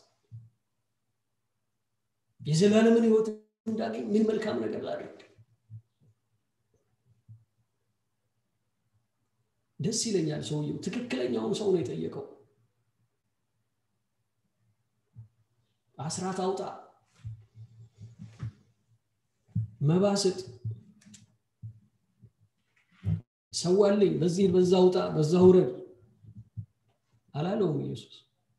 የዘላለምን ህይወት እንዳገኝ ምን መልካም ነገር ላድርግ ደስ ይለኛል ሰውየው ትክክለኛውን ሰው ነው የጠየቀው አስራት አውጣ መባስጥ ሰዋልኝ በዚህ በዛው አውጣ በዛው ወረድ አላለውም ኢየሱስ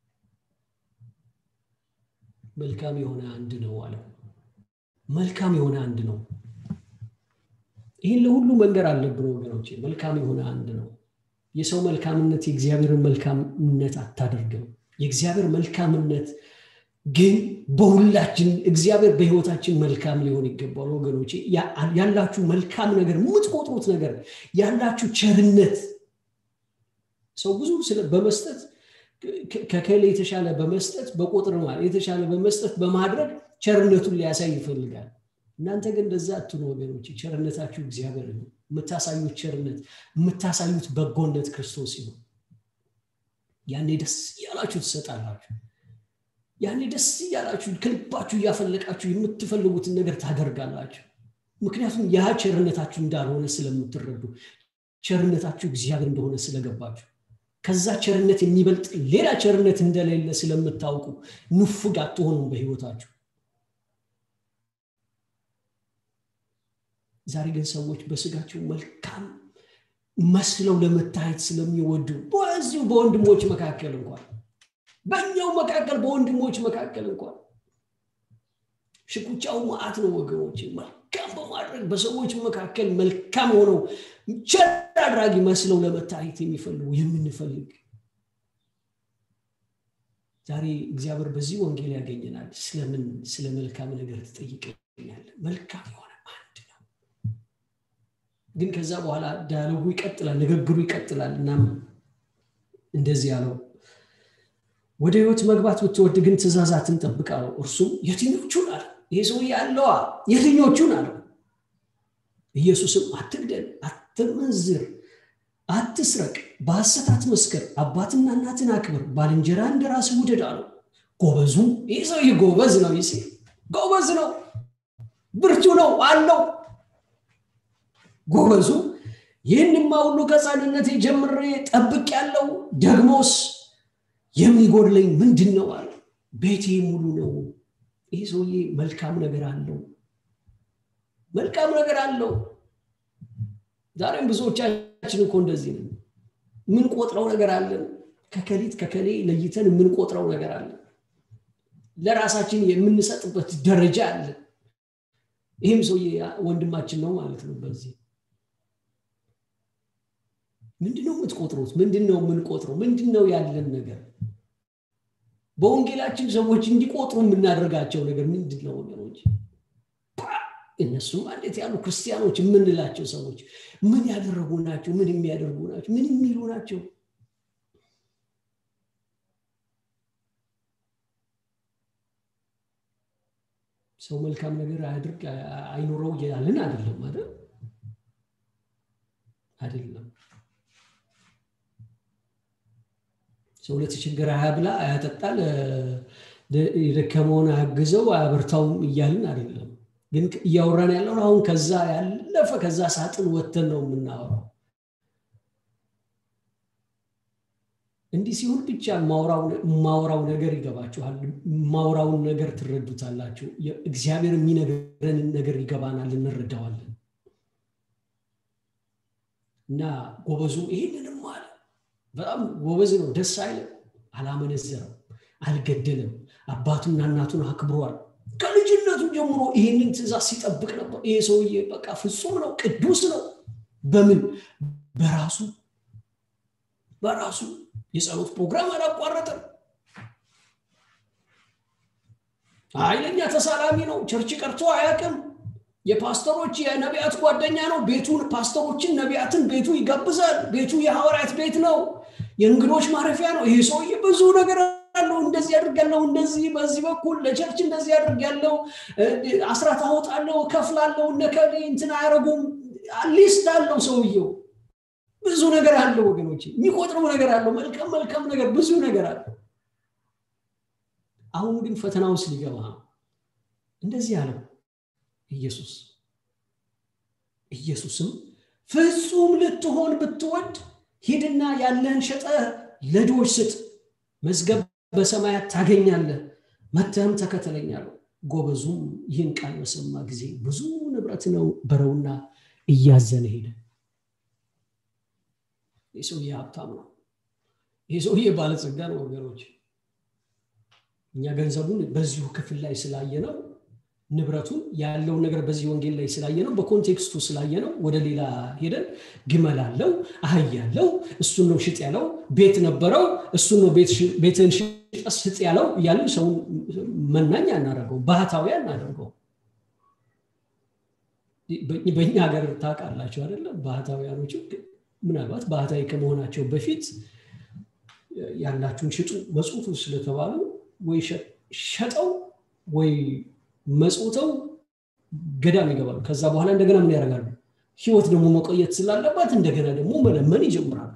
መልካም የሆነ አንድ ነው አለ መልካም የሆነ አንድ ነው ይሄን ለሁሉ መንገር አለብን ወገኖቼ መልካም የሆነ አንድ ነው የሰው መልካምነት የእግዚአብሔርን መልካምነት አታደርግም የእግዚአብሔር መልካምነት ግን በሁላችን እግዚአብሔር በህይወታችን መልካም ሊሆን ይገባል ወገኖቼ ያላችሁ መልካም ነገር የምትቆጥሩት ነገር ያላችሁ ቸርነት ሰው ብዙ ስለ በመስጠት ከከለ የተሻለ በመስጠት በቁጥር ማለት የተሻለ በመስጠት በማድረግ ቸርነቱን ሊያሳይ ይፈልጋል እናንተ ግን እንደዛ አትኑ ወገኖቼ ቸርነታችሁ እግዚአብሔር ነው የምታሳዩት ቸርነት የምታሳዩት በጎነት ክርስቶስ ነው ያኔ ደስ ያላችሁ ትሰጣላችሁ ያኔ ደስ ያላችሁ ከልባችሁ ያፈለቃችሁ የምትፈልጉትን ነገር ታደርጋላችሁ ምክንያቱም ያ ቸርነታችሁ እንዳልሆነ ስለምትረዱ ቸርነታችሁ እግዚአብሔር እንደሆነ ስለገባችሁ ከዛ ቸርነት የሚበልጥ ሌላ ቸርነት እንደሌለ ስለምታውቁ ንፉግ አትሆኑም በህይወታችሁ ዛሬ ግን ሰዎች በስጋቸው መልካም መስለው ለመታየት ስለሚወዱ በዚሁ በወንድሞች መካከል እንኳን በእኛው መካከል በወንድሞች መካከል እንኳን ሽኩቻው ማአት ነው ወገኖች መልካም በማድረግ በሰዎች መካከል መልካም ሆነው ቸር አድራጊ መስለው ለመታየት የሚፈልጉ የምንፈልግ ዛሬ እግዚአብሔር በዚህ ወንጌል ያገኘናል ስለምን ስለ መልካም ነገር ተጠይቀኛል መልካም የሆነ አንድ ነው ግን ከዛ በኋላ ዳያሎጉ ይቀጥላል ንግግሩ ይቀጥላል እና እንደዚህ ያለው ወደ ህይወት መግባት ብትወድ ግን ትእዛዛትን ጠብቃው እርሱም የትኞቹን አለ ይሄ ሰው ያለው የትኞቹን አለ ኢየሱስም አትግደል አትመንዝር አትስረቅ በሐሰት አትመስክር አባትና እናትን አክብር ባልንጀራ እንደራስህ ውደድ አለው ጎበዙ ይሄ ሰው ይጎበዝ ነው ይሲ ጎበዝ ነው ብርቱ ነው አለው ጎበዙ ይህንማ ሁሉ ከሕፃንነቴ ጀምሬ ጠብቅ ያለው ደግሞስ የሚጎድለኝ ምንድነው አለ ቤቴ ሙሉ ነው ይሄ ሰውዬ መልካም ነገር አለው መልካም ነገር አለው ዛሬም ብዙዎቻችን እኮ እንደዚህ ነው ምን ቆጥረው ነገር አለን ከከሊት ከከሌ ለይተን ምን ቆጥረው ነገር አለ ለራሳችን የምንሰጥበት ደረጃ አለ ይሄም ሰውዬ ወንድማችን ነው ማለት ነው በዚህ ምንድነው የምትቆጥሩት ምንድነው ምን ቆጥረው ምንድነው ያለን ነገር በወንጌላችን ሰዎች እንዲቆጥሩ የምናደርጋቸው ነገር ምንድነው ወገኖች እነሱ ማለት ያሉ ክርስቲያኖች የምንላቸው ሰዎች ምን ያደረጉ ናቸው ምን የሚያደርጉ ናቸው ምን የሚሉ ናቸው ሰው መልካም ነገር አያድርግ አይኖረው ያለን አይደለም አይደል አይደለም ሰው ለተቸገረ አያብላ አያጠጣል የደከመውን አያግዘው አያበርታውም እያልን አይደለም ግን እያወራን ያለው አሁን ከዛ ያለፈ ከዛ ሳጥን ወተን ነው የምናወራው እንዲህ ሲሆን ብቻ ማውራው ማውራው ነገር ይገባችኋል ማውራው ነገር ትረዱታላችሁ እግዚአብሔር የሚነግረን ነገር ይገባናል እንረዳዋለን እና ጎበዙ ይሄንንም ማለት በጣም ጎበዝ ነው ደስ አይልም አላመነዘረም አልገደለም አባቱና እናቱን አክብሯል ከልጅነቱ ጀምሮ ይሄንን ትእዛዝ ሲጠብቅ ነበር ይሄ ሰውዬ በቃ ፍጹም ነው ቅዱስ ነው በምን በራሱ በራሱ የጸሎት ፕሮግራም አላቋረጠም አይለኛ ተሳላሚ ነው ቸርች ቀርቶ አያውቅም የፓስተሮች የነቢያት ጓደኛ ነው ቤቱን ፓስተሮችን ነቢያትን ቤቱ ይጋብዛል ቤቱ የሐዋርያት ቤት ነው የእንግዶች ማረፊያ ነው ይሄ ሰውዬ ብዙ ነገር አለው እንደዚህ ያደርጋለው እንደዚህ በዚህ በኩል ለቸርች እንደዚህ ያደርጋለው አስራት አወጣለው ከፍላለው ነከሌ እንትና ያረጉም ሊስት አለው ሰውዬው ብዙ ነገር አለው ወገኖች የሚቆጥረው ነገር አለው መልካም መልካም ነገር ብዙ ነገር አለው አሁን ግን ፈተናው ሲገባ እንደዚህ ያለው ኢየሱስ ኢየሱስም ፍጹም ልትሆን ብትወድ ሂድና ያለህን ሸጠ ለድሆች ስጥ መዝገብ በሰማያት ታገኛለህ መተህም ተከተለኝ አለው ጎበዙም ይህን ቃል በሰማ ጊዜ ብዙ ንብረት ነው በረውና እያዘነ ሄደ የሰውዬ ሀብታም ነው የሰውዬ ባለጸጋ ነው ወገኖች እኛ ገንዘቡን በዚሁ ክፍል ላይ ስላየነው ንብረቱን ያለው ነገር በዚህ ወንጌል ላይ ስላየነው በኮንቴክስቱ ስላየነው ወደ ሌላ ሄደን ግመላለው አህያለው እሱ ነው ሽጥ ያለው ቤት ነበረው እሱ ነው ቤት ቤትን ሽጥ ያለው ያለው ሰው መናኛ እናደርገው ባህታዊ እናደርገው በእኛ ሀገር ታውቃላችሁ አይደለ ባህታዊያኖች ምናልባት ባህታዊ ከመሆናቸው በፊት ያላችሁን ሽጡ መጽውቱ ስለተባሉ ወይ ሸጠው ወይ መጽውተው ገዳም ይገባሉ ከዛ በኋላ እንደገና ምን ያደርጋሉ ህይወት ደግሞ መቆየት ስላለባት እንደገና ደግሞ መለመን ይጀምራሉ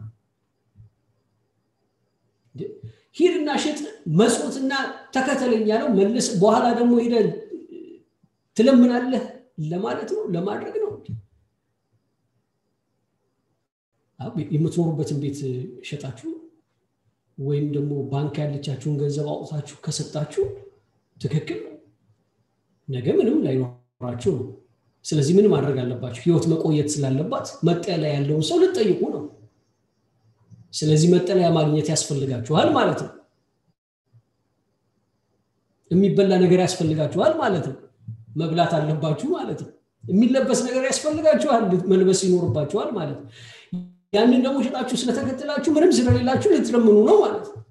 ሂድና ሽጥ መጽውትና ተከተለኝ ያለው መልስ በኋላ ደግሞ ሄደ ትለምናለህ ለማለት ነው ለማድረግ ነው አብ የምትኖሩበትን ቤት ሸጣችሁ ወይም ደግሞ ባንክ ያለቻችሁን ገንዘብ አውጣችሁ ከሰጣችሁ ትክክል ነገ ምንም ላይኖራችሁ ነው ስለዚህ ምን ማድረግ አለባችሁ ህይወት መቆየት ስላለባት መጠለያ ያለው ሰው ልትጠይቁ ነው ስለዚህ መጠለያ ማግኘት ያስፈልጋችኋል ማለት ነው የሚበላ ነገር ያስፈልጋችኋል ማለት ነው መብላት አለባችሁ ማለት ነው የሚለበስ ነገር ያስፈልጋችኋል መልበስ ይኖርባችኋል ማለት ነው ያንን ደግሞ ሸጣችሁ ስለተከተላችሁ ምንም ስለሌላችሁ ልትለምኑ ነው ማለት ነው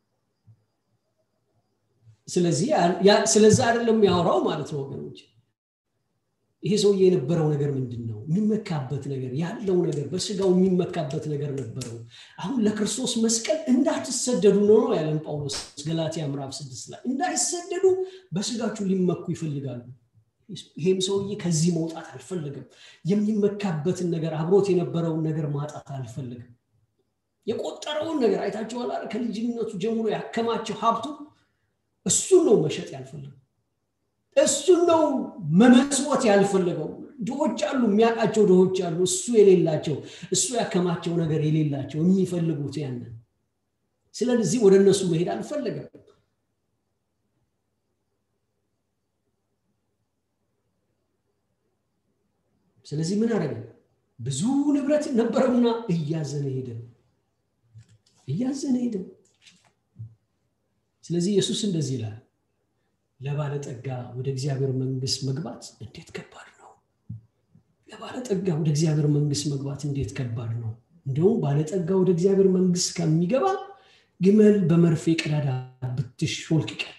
ስለዚህ ያ ስለዚህ አይደለም ያወራው ማለት ነው ወገኖች ይሄ ሰው የነበረው ነገር ምንድነው የሚመካበት ነገር ያለው ነገር በስጋው የሚመካበት ነገር ነበረው አሁን ለክርስቶስ መስቀል እንዳትሰደዱ ነው ያለን ጳውሎስ ገላትያ ምዕራፍ ስድስት ላይ እንዳይሰደዱ በስጋችሁ ሊመኩ ይፈልጋሉ ይሄም ሰውዬ ከዚህ መውጣት አልፈልግም የሚመካበትን ነገር አብሮት የነበረውን ነገር ማጣት አልፈልግም የቆጠረውን ነገር አይታችኋል አይደል ከልጅነቱ ጀምሮ ያከማቸው ሀብቱ እሱ ነው መሸጥ ያልፈልገው እሱ ነው መመስወት ያልፈልገው ድሆች አሉ የሚያቃቸው ድሆች አሉ እሱ የሌላቸው እሱ ያከማቸው ነገር የሌላቸው የሚፈልጉት ያን ስለዚህ ወደ እነሱ መሄድ አልፈልገም ስለዚህ ምን አረገ ብዙ ንብረት ነበርና እያዘነ ሄደ እያዘነ ሄደ ስለዚህ ኢየሱስ እንደዚህ ይላል ለባለ ጠጋ ወደ እግዚአብሔር መንግስት መግባት እንዴት ከባድ ነው ለባለ ጠጋ ወደ እግዚአብሔር መንግስት መግባት እንዴት ከባድ ነው እንደው ባለ ጠጋ ወደ እግዚአብሔር መንግስት ከሚገባ ግመል በመርፌ ቀዳዳ ብትሾልክ ይቀላል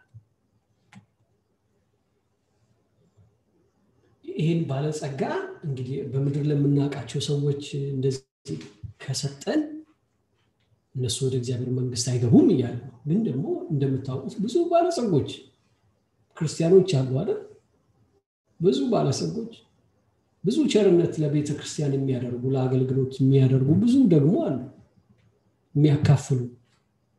ይሄን ባለ ጸጋ እንግዲህ በመድር ለምናቃቸው ሰዎች እንደዚህ ከሰጠን እነሱ ወደ እግዚአብሔር መንግስት አይገቡም ይላል ግን ደግሞ እንደምታውቁት ብዙ ባለ ጸጎች ክርስቲያኖች አሉ አይደል ብዙ ባለ ጸጎች ብዙ ቸርነት ለቤተ ክርስቲያን የሚያደርጉ ለአገልግሎት የሚያደርጉ ብዙ ደግሞ አሉ የሚያካፍሉ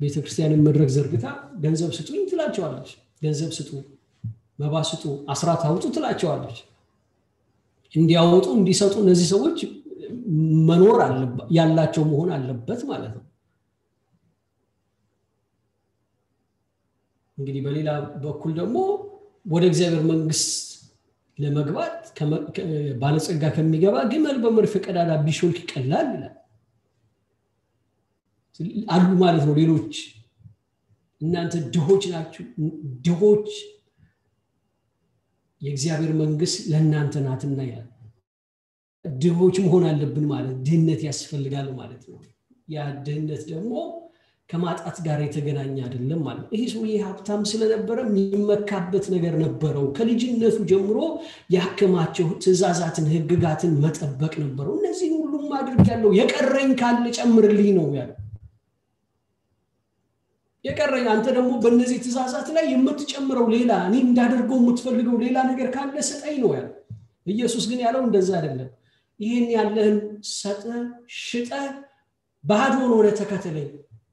ቤተክርስቲያንን መድረክ ዘርግታ ገንዘብ ስጡኝ ትላቸዋለች። ገንዘብ ስጡ፣ መባ ስጡ፣ አስራት አውጡ ትላቸዋለች። እንዲያወጡ እንዲሰጡ እነዚህ ሰዎች መኖር ያላቸው መሆን አለበት ማለት ነው። እንግዲህ በሌላ በኩል ደግሞ ወደ እግዚአብሔር መንግስት ለመግባት ባለጸጋ ከሚገባ ግመል በመርፌ ቀዳዳ ቢሾልክ ይቀላል ይላል አሉ ማለት ነው። ሌሎች እናንተ ድሆች ናችሁ፣ ድሆች የእግዚአብሔር መንግስት ለእናንተ ናትና ይላል። ድሆች መሆን አለብን ማለት ድህነት ያስፈልጋል ማለት ነው። ያ ድህነት ደግሞ ከማጣት ጋር የተገናኘ አይደለም ማለት ነው። ይሄ ሰው ሀብታም ስለነበረ የሚመካበት ነገር ነበረው። ከልጅነቱ ጀምሮ ያከማቸው ትእዛዛትን ህግጋትን መጠበቅ ነበረው። እነዚህን ሁሉ ማድረግ ያለው የቀረኝ ካለ ጨምርልኝ ነው ያለው። የቀረኝ አንተ ደግሞ በእነዚህ ትእዛዛት ላይ የምትጨምረው ሌላ እኔ እንዳደርገው የምትፈልገው ሌላ ነገር ካለ ሰጠኝ ነው ያለው። ኢየሱስ ግን ያለው እንደዛ አይደለም። ይሄን ያለህን ሰጠ ሽጠ ባዶን ወደ ተከተለኝ።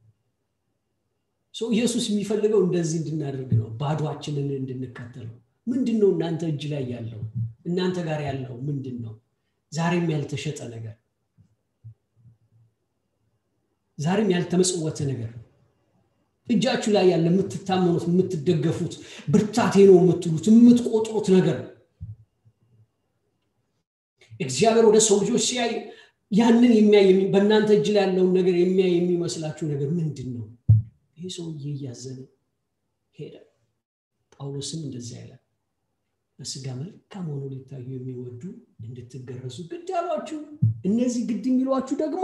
ሶ ኢየሱስ የሚፈልገው እንደዚህ እንድናደርግ ነው፣ ባዶአችንን እንድንከተለው። ምንድነው እናንተ እጅ ላይ ያለው? እናንተ ጋር ያለው ምንድነው? ዛሬም ያልተሸጠ ነገር፣ ዛሬም ያልተመጽወተ ነገር፣ እጃችሁ ላይ ያለ የምትታመኑት የምትደገፉት ብርታቴ ነው የምትሉት የምትቆጥሩት ነገር እግዚአብሔር ወደ ሰው ልጆች ሲያይ ያንን የሚያይ በእናንተ እጅ ላይ ያለው ነገር የሚያይ የሚመስላችሁ ነገር ምንድነው? ይሄ ሰው እያዘነ ሄደ። ጳውሎስም እንደዛ ይላል፣ በስጋ መልካም ሆኖ ሊታዩ የሚወዱ እንድትገረዙ ግድ አሏችሁ። እነዚህ ግድ የሚሏችሁ ደግሞ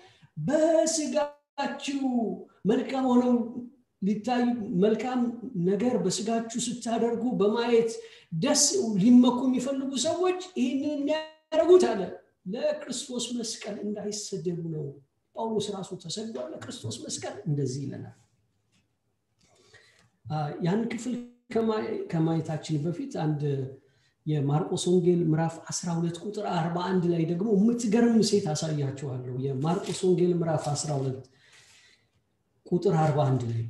በስጋችሁ መልካም ሆነው ሊታዩ መልካም ነገር በስጋችሁ ስታደርጉ በማየት ደስ ሊመኩ የሚፈልጉ ሰዎች ይህንን ያደርጉት አለ ለክርስቶስ መስቀል እንዳይሰደዱ ነው። ጳውሎስ ራሱ ተሰዷል ለክርስቶስ መስቀል እንደዚህ ይለናል። ያን ክፍል ከማየታችን በፊት አንድ የማርቆስ ወንጌል ምዕራፍ አስራ ሁለት ቁጥር አርባ አንድ ላይ ደግሞ የምትገርም ሴት አሳያችኋለሁ። የማርቆስ ወንጌል ምዕራፍ አስራ ሁለት ቁጥር አርባ አንድ ላይ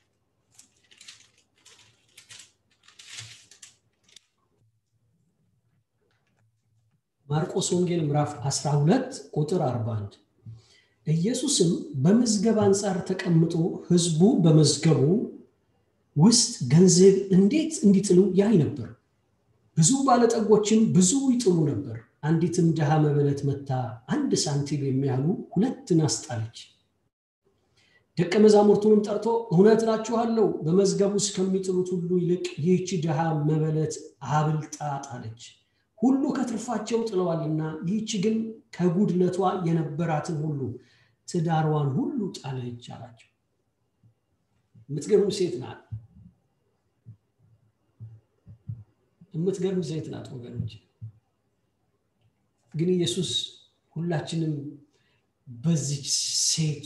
ማርቆስ ወንጌል ምዕራፍ አስራ ሁለት ቁጥር አርባ አንድ ኢየሱስም በመዝገብ አንጻር ተቀምጦ ህዝቡ በመዝገቡ ውስጥ ገንዘብ እንዴት እንዲጥሉ ያይ ነበር። ብዙ ባለጠጎችም ብዙ ይጥሉ ነበር። አንዲትም ድሃ መበለት መታ አንድ ሳንቲም የሚያሉ ሁለት ናስ ጣለች። ደቀ መዛሙርቱንም ጠርቶ እውነት እላችኋለሁ በመዝገቡ ውስጥ ከሚጥሉት ሁሉ ይልቅ ይህች ድሃ መበለት አብልጣ ጣለች። ሁሉ ከትርፋቸው ጥለዋልና ይህች ግን ከጉድለቷ የነበራትን ሁሉ ትዳሯን ሁሉ ጣለች አላቸው። የምትገርም ሴት ናት። የምትገርም ሴት ናት ወገኖች። ግን ኢየሱስ ሁላችንም በዚህ ሴት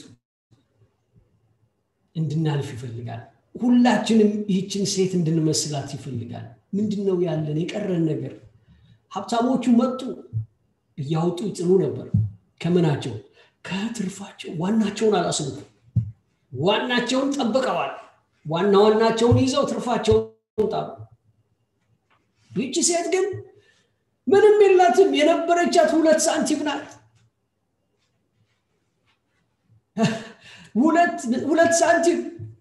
እንድናልፍ ይፈልጋል። ሁላችንም ይህችን ሴት እንድንመስላት ይፈልጋል። ምንድነው ያለን የቀረን ነገር? ሀብታሞቹ መጡ፣ እያወጡ ይጥሉ ነበር። ከምናቸው? ከትርፋቸው። ዋናቸውን አላስነኩም። ዋናቸውን ጠብቀዋል። ዋና ዋናቸውን ይዘው ትርፋቸውን ጣሉ። ይህች ሴት ግን ምንም የላትም። የነበረቻት ሁለት ሳንቲም ናት። ሁለት ሁለት ሳንቲም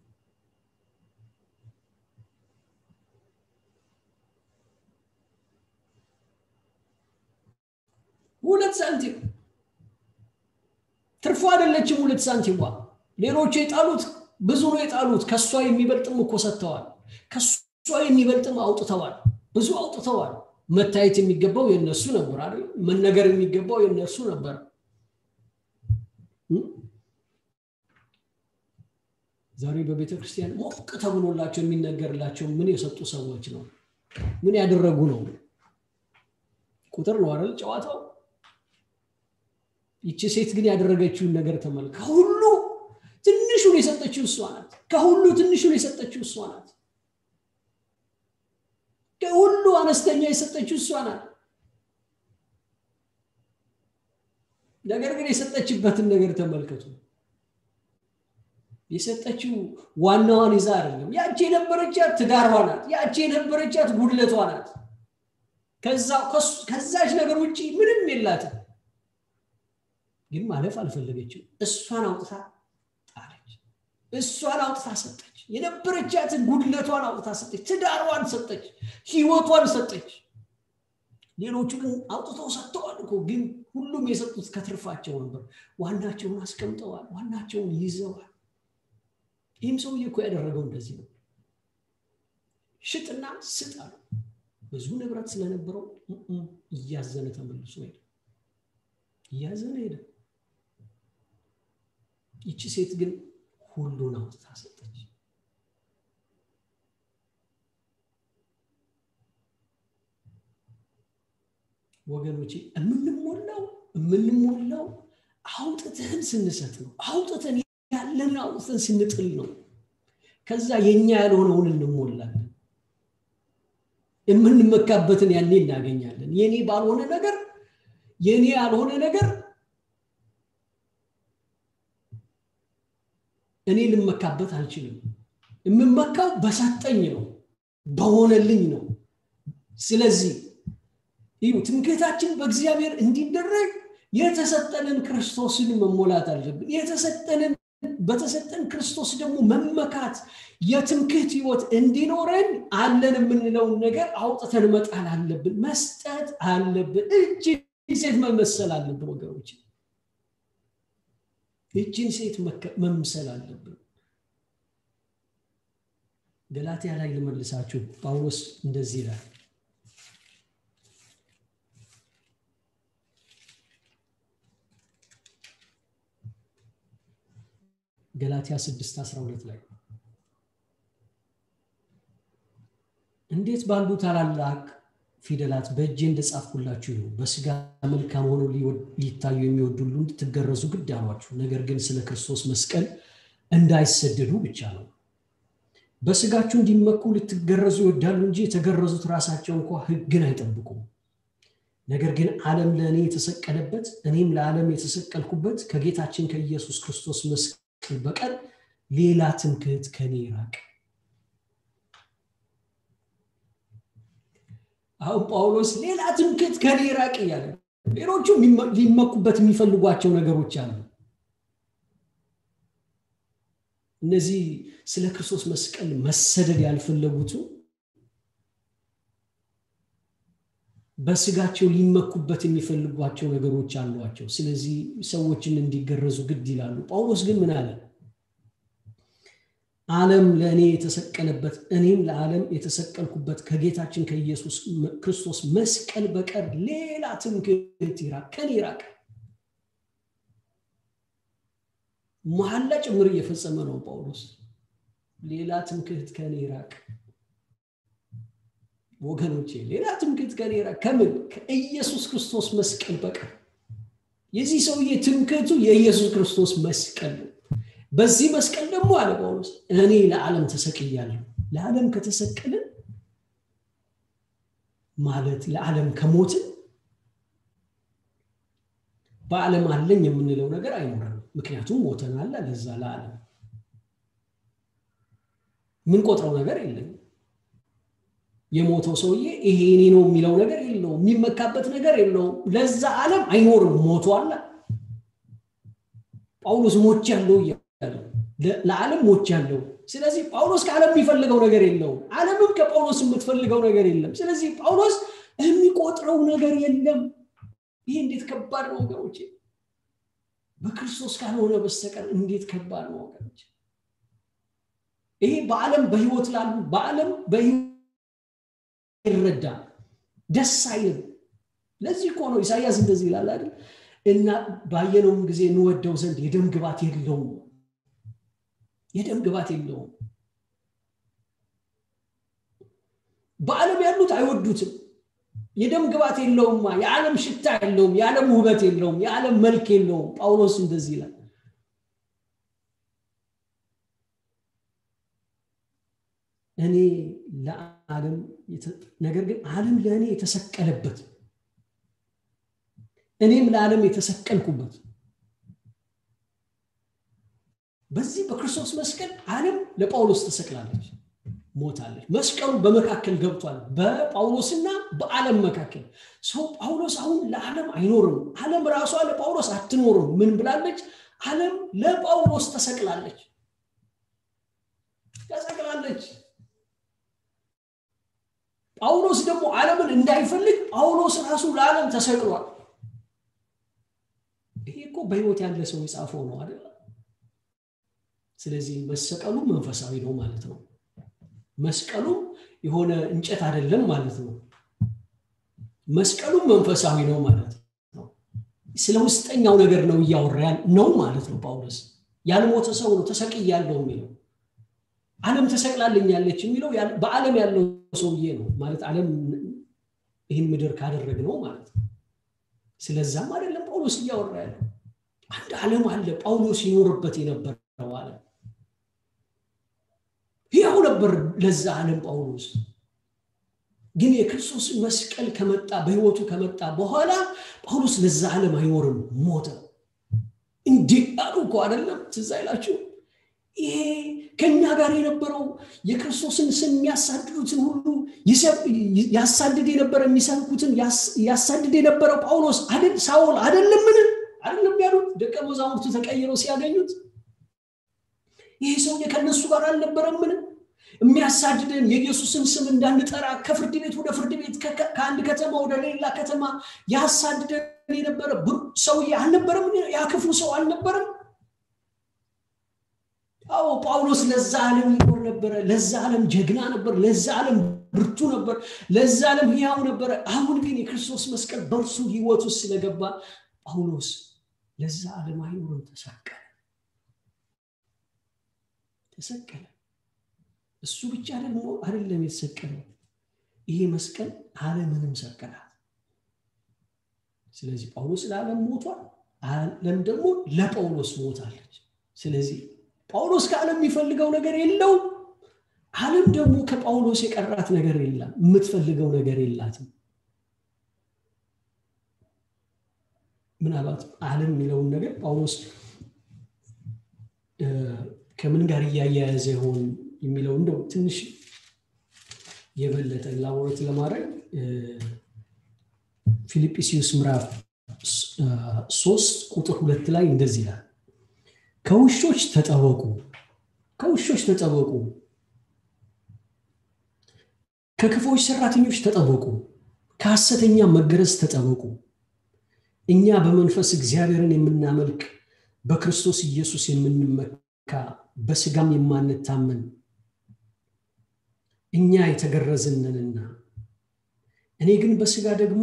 ሁለት ሳንቲም ትርፏ አይደለችም። ሁለት ሳንቲም ዋ ሌሎች የጣሉት ብዙ ነው የጣሉት። ከሷ የሚበልጥም እኮ ሰጥተዋል። ከሷ የሚበልጥም አውጥተዋል። ብዙ አውጥተዋል። መታየት የሚገባው የነሱ ነበር አይደል? መነገር የሚገባው የነሱ ነበር። ዛሬ በቤተክርስቲያን ሞቅ ተብሎላቸው የሚነገርላቸው ምን የሰጡ ሰዎች ነው? ምን ያደረጉ ነው? ቁጥር ነው አይደል ጨዋታው? ይቺ ሴት ግን ያደረገችውን ነገር ተመልከቱ። ከሁሉ ትንሹን የሰጠችው እሷ ናት። ከሁሉ ትንሹን የሰጠችው እሷ ናት። ከሁሉ አነስተኛ የሰጠችው እሷ ናት። ነገር ግን የሰጠችበትን ነገር ተመልከቱ። የሰጠችው ዋናዋን ይዛ አይደለም ያቺ የነበረቻት ትዳሯ ናት ያቺ የነበረቻት ጉድለቷ ናት ከዛ ከዛች ነገር ውጪ ምንም የላትም ግን ማለፍ አልፈለገችም እሷን አውጥታ ጣለች እሷን አውጥታ ሰጠች የነበረቻትን ጉድለቷን አውጥታ ሰጠች ትዳሯን ሰጠች ህይወቷን ሰጠች ሌሎቹ ግን አውጥተው ሰጥተዋል እኮ ግን ሁሉም የሰጡት ከትርፋቸው ነበር ዋናቸውን አስቀምጠዋል ዋናቸውን ይዘዋል ይህም ሰውዬ እኮ ያደረገው እንደዚህ ነው ሽጥና ስጥ አለ ብዙ ንብረት ስለነበረው እያዘነ ተመልሶ ሄደ እያዘነ ሄደ ይቺ ሴት ግን ሁሉን አውጥታ ሰጠች ወገኖቼ እምንሞላው እምንሞላው አውጥተን ስንሰጥ ነው አውጥተን ያለን አውጥተን ስንጥል ነው ከዛ የኛ ያልሆነውን እንሞላለን እምንመካበትን ያኔ እናገኛለን የኔ ባልሆነ ነገር የኔ ያልሆነ ነገር እኔ ልመካበት አልችልም እምመካው በሰጠኝ ነው በሆነልኝ ነው ስለዚህ ይሁ ትምክህታችን በእግዚአብሔር እንዲደረግ የተሰጠንን ክርስቶስን መሞላት አለብን የተሰጠንን በተሰጠን ክርስቶስ ደግሞ መመካት የትምክህት ህይወት እንዲኖረን አለን የምንለው ነገር አውጥተን መጣል አለብን መስጠት አለብን እጅ ሴት መመሰል አለብን ወገኖች እጅን ሴት መምሰል አለብን ገላትያ ላይ ለመልሳችሁ ጳውሎስ እንደዚህ ይላል ገላትያ ስድስት አስራ ሁለት ላይ እንዴት ባሉ ታላላቅ ፊደላት በእጄ እንደጻፍኩላችሁ ነው በስጋ መልካም ሆኖ ሊታዩ የሚወዱ ሁሉ እንድትገረዙ ግድ አሏችሁ ነገር ግን ስለ ክርስቶስ መስቀል እንዳይሰደዱ ብቻ ነው በስጋችሁ እንዲመኩ ልትገረዙ ይወዳሉ እንጂ የተገረዙት ራሳቸው እንኳን ሕግን አይጠብቁም ነገር ግን ዓለም ለኔ የተሰቀለበት እኔም ለዓለም የተሰቀልኩበት ከጌታችን ከኢየሱስ ክርስቶስ መስቀል በቀር ሌላ ትምክህት ከኔ ይራቅ አሁን ጳውሎስ ሌላ ትምክህት ከኔ ይራቅ ይላል ሌሎቹ ሊመኩበት የሚፈልጓቸው ነገሮች አሉ እነዚህ ስለ ክርስቶስ መስቀል መሰደድ ያልፈለጉት በስጋቸው ሊመኩበት የሚፈልጓቸው ነገሮች አሏቸው ስለዚህ ሰዎችን እንዲገረዙ ግድ ይላሉ ጳውሎስ ግን ምን አለ ዓለም ለኔ የተሰቀለበት እኔም ለዓለም የተሰቀልኩበት ከጌታችን ከኢየሱስ ክርስቶስ መስቀል በቀር ሌላ ትምክህት ይራቅ ከኔ ይራቅ መሐላ ጭምር እየፈጸመ ነው ጳውሎስ ሌላ ትምክህት ከኔ ይራቅ ወገኖቼ ሌላ ትምክህት ከኔ ይራቅ ከምን ከኢየሱስ ክርስቶስ መስቀል በቀር የዚህ ሰውዬ ትምክህቱ የኢየሱስ ክርስቶስ መስቀል በዚህ መስቀል ደግሞ አለ ጳውሎስ እኔ ለዓለም ተሰቅያለሁ ለዓለም ከተሰቀልን ማለት ለዓለም ከሞት በዓለም አለኝ የምንለው ነገር አይኖርም ምክንያቱም ሞተናል ለዛ ለዓለም ምን ቆጥረው ነገር የለም የሞተው ሰውዬ ይሄ እኔ ነው የሚለው ነገር የለው የሚመካበት ነገር የለው ለዛ ዓለም አይኖርም ሞቷል ጳውሎስ ሞት ያለው ለዓለም ሞት ያለው ስለዚህ ጳውሎስ ከዓለም የሚፈልገው ነገር የለው ዓለምም ከጳውሎስ የምትፈልገው ነገር የለም ስለዚህ ጳውሎስ የሚቆጥረው ነገር የለም ይሄ እንዴት ከባድ ነው ወገኖቼ በክርስቶስ ካልሆነ በስተቀር እንዴት ከባድ ነው ወገኖቼ ይሄ በዓለም በህይወት ላሉ በዓለም በህይወት ይረዳ ደስ አይልም ለዚህ እኮ ነው ኢሳይያስ እንደዚህ ይላል አይደል እና ባየነውም ጊዜ እንወደው ዘንድ የደም ግባት የለውም የደም ግባት የለውም በዓለም ያሉት አይወዱትም የደም ግባት የለውም የዓለም ሽታ የለውም የዓለም ውበት የለውም የዓለም መልክ የለውም ጳውሎስ እንደዚህ ይላል እኔ ለዓለም ነገር ግን ዓለም ለኔ የተሰቀለበት እኔም ለዓለም የተሰቀልኩበት በዚህ በክርስቶስ መስቀል ዓለም ለጳውሎስ ተሰቅላለች ሞታለች መስቀሉ በመካከል ገብቷል በጳውሎስና በዓለም መካከል ሰው ጳውሎስ አሁን ለዓለም አይኖርም ዓለም ራሷ ለጳውሎስ አትኖርም ምን ብላለች ዓለም ለጳውሎስ ተሰቅላለች ተሰቅላለች ጳውሎስ ደግሞ ዓለምን እንዳይፈልግ ጳውሎስ ራሱ ለዓለም ተሰቅሏል ይሄ እኮ በህይወት ያለ ሰው ይጻፈው ነው አይደል ስለዚህ መስቀሉ መንፈሳዊ ነው ማለት ነው መስቀሉ የሆነ እንጨት አይደለም ማለት ነው መስቀሉ መንፈሳዊ ነው ማለት ነው ስለ ውስጠኛው ነገር ነው ያወራል ነው ማለት ነው ጳውሎስ ያልሞተ ሰው ነው ተሰቅያለሁ የሚለው ዓለም ተሰቅላለኛለች የሚለው በዓለም ያለው ሰውዬ ነው ማለት ዓለም ይሄን ምድር ካደረግነው ማለት ነው ስለዛም አይደለም ጳውሎስ ያወራል አንድ ዓለም አለ ጳውሎስ ይኖርበት የነበረው ዓለም ይሄው ነበር ለዛ ዓለም ጳውሎስ ግን የክርስቶስ መስቀል ከመጣ በህይወቱ ከመጣ በኋላ ጳውሎስ ለዛ ዓለም አይኖርም ሞተ እንዴ አሩቆ አይደለም ትዛይላችሁ ይሄ ከኛ ጋር የነበረው የክርስቶስን ስም ያሳድዱትን ሁሉ ያሳድድ የነበረ የሚሰብኩትን ያሳድድ የነበረው ጳውሎስ አይደል ሳውል አይደለም ምን አይደለም ያሉት ደቀ መዛሙርቱ ተቀይረው ሲያገኙት ይሄ ሰው ከነሱ ጋር አልነበረም ምን የሚያሳድደን የኢየሱስን ስም እንዳንጠራ ከፍርድ ቤት ወደ ፍርድ ቤት ከአንድ ከተማ ወደ ሌላ ከተማ ያሳድደን የነበረ ሰው አልነበረም ያክፉ ሰው አልነበረም አዎ ጳውሎስ ለዛ ዓለም ይኖር ነበር ለዛ ዓለም ጀግና ነበር ለዛ ዓለም ብርቱ ነበር ለዛ ዓለም ሕያው ነበር አሁን ግን የክርስቶስ መስቀል በርሱ ህይወቱ ስለገባ ጳውሎስ ለዛ ዓለም አይኖርም ተሰቀለ ተሰቀለ እሱ ብቻ ደግሞ አይደለም የተሰቀለው ይሄ መስቀል ዓለምንም ሰቀላት ስለዚህ ጳውሎስ ለዓለም ሞቷል ዓለም ደግሞ ለጳውሎስ ሞታለች ስለዚህ ጳውሎስ ከዓለም የሚፈልገው ነገር የለው ዓለም ደግሞ ከጳውሎስ የቀራት ነገር የለም የምትፈልገው ነገር የላትም ምናልባት ዓለም የሚለውን ነገር ጳውሎስ ከምን ጋር ያያያዘ ይሆን የሚለው እንደው ትንሽ የበለጠ ላወራት ለማድረግ ፊልጵስዩስ ምዕራፍ ሶስት ቁጥር ሁለት ላይ እንደዚህ ይላል ከውሾች ተጠበቁ ከውሾች ተጠበቁ ከክፎች ሰራተኞች ተጠበቁ ከሐሰተኛ መገረዝ ተጠበቁ እኛ በመንፈስ እግዚአብሔርን የምናመልክ በክርስቶስ ኢየሱስ የምንመካ በስጋም የማንታመን እኛ የተገረዝንንና እኔ ግን በስጋ ደግሞ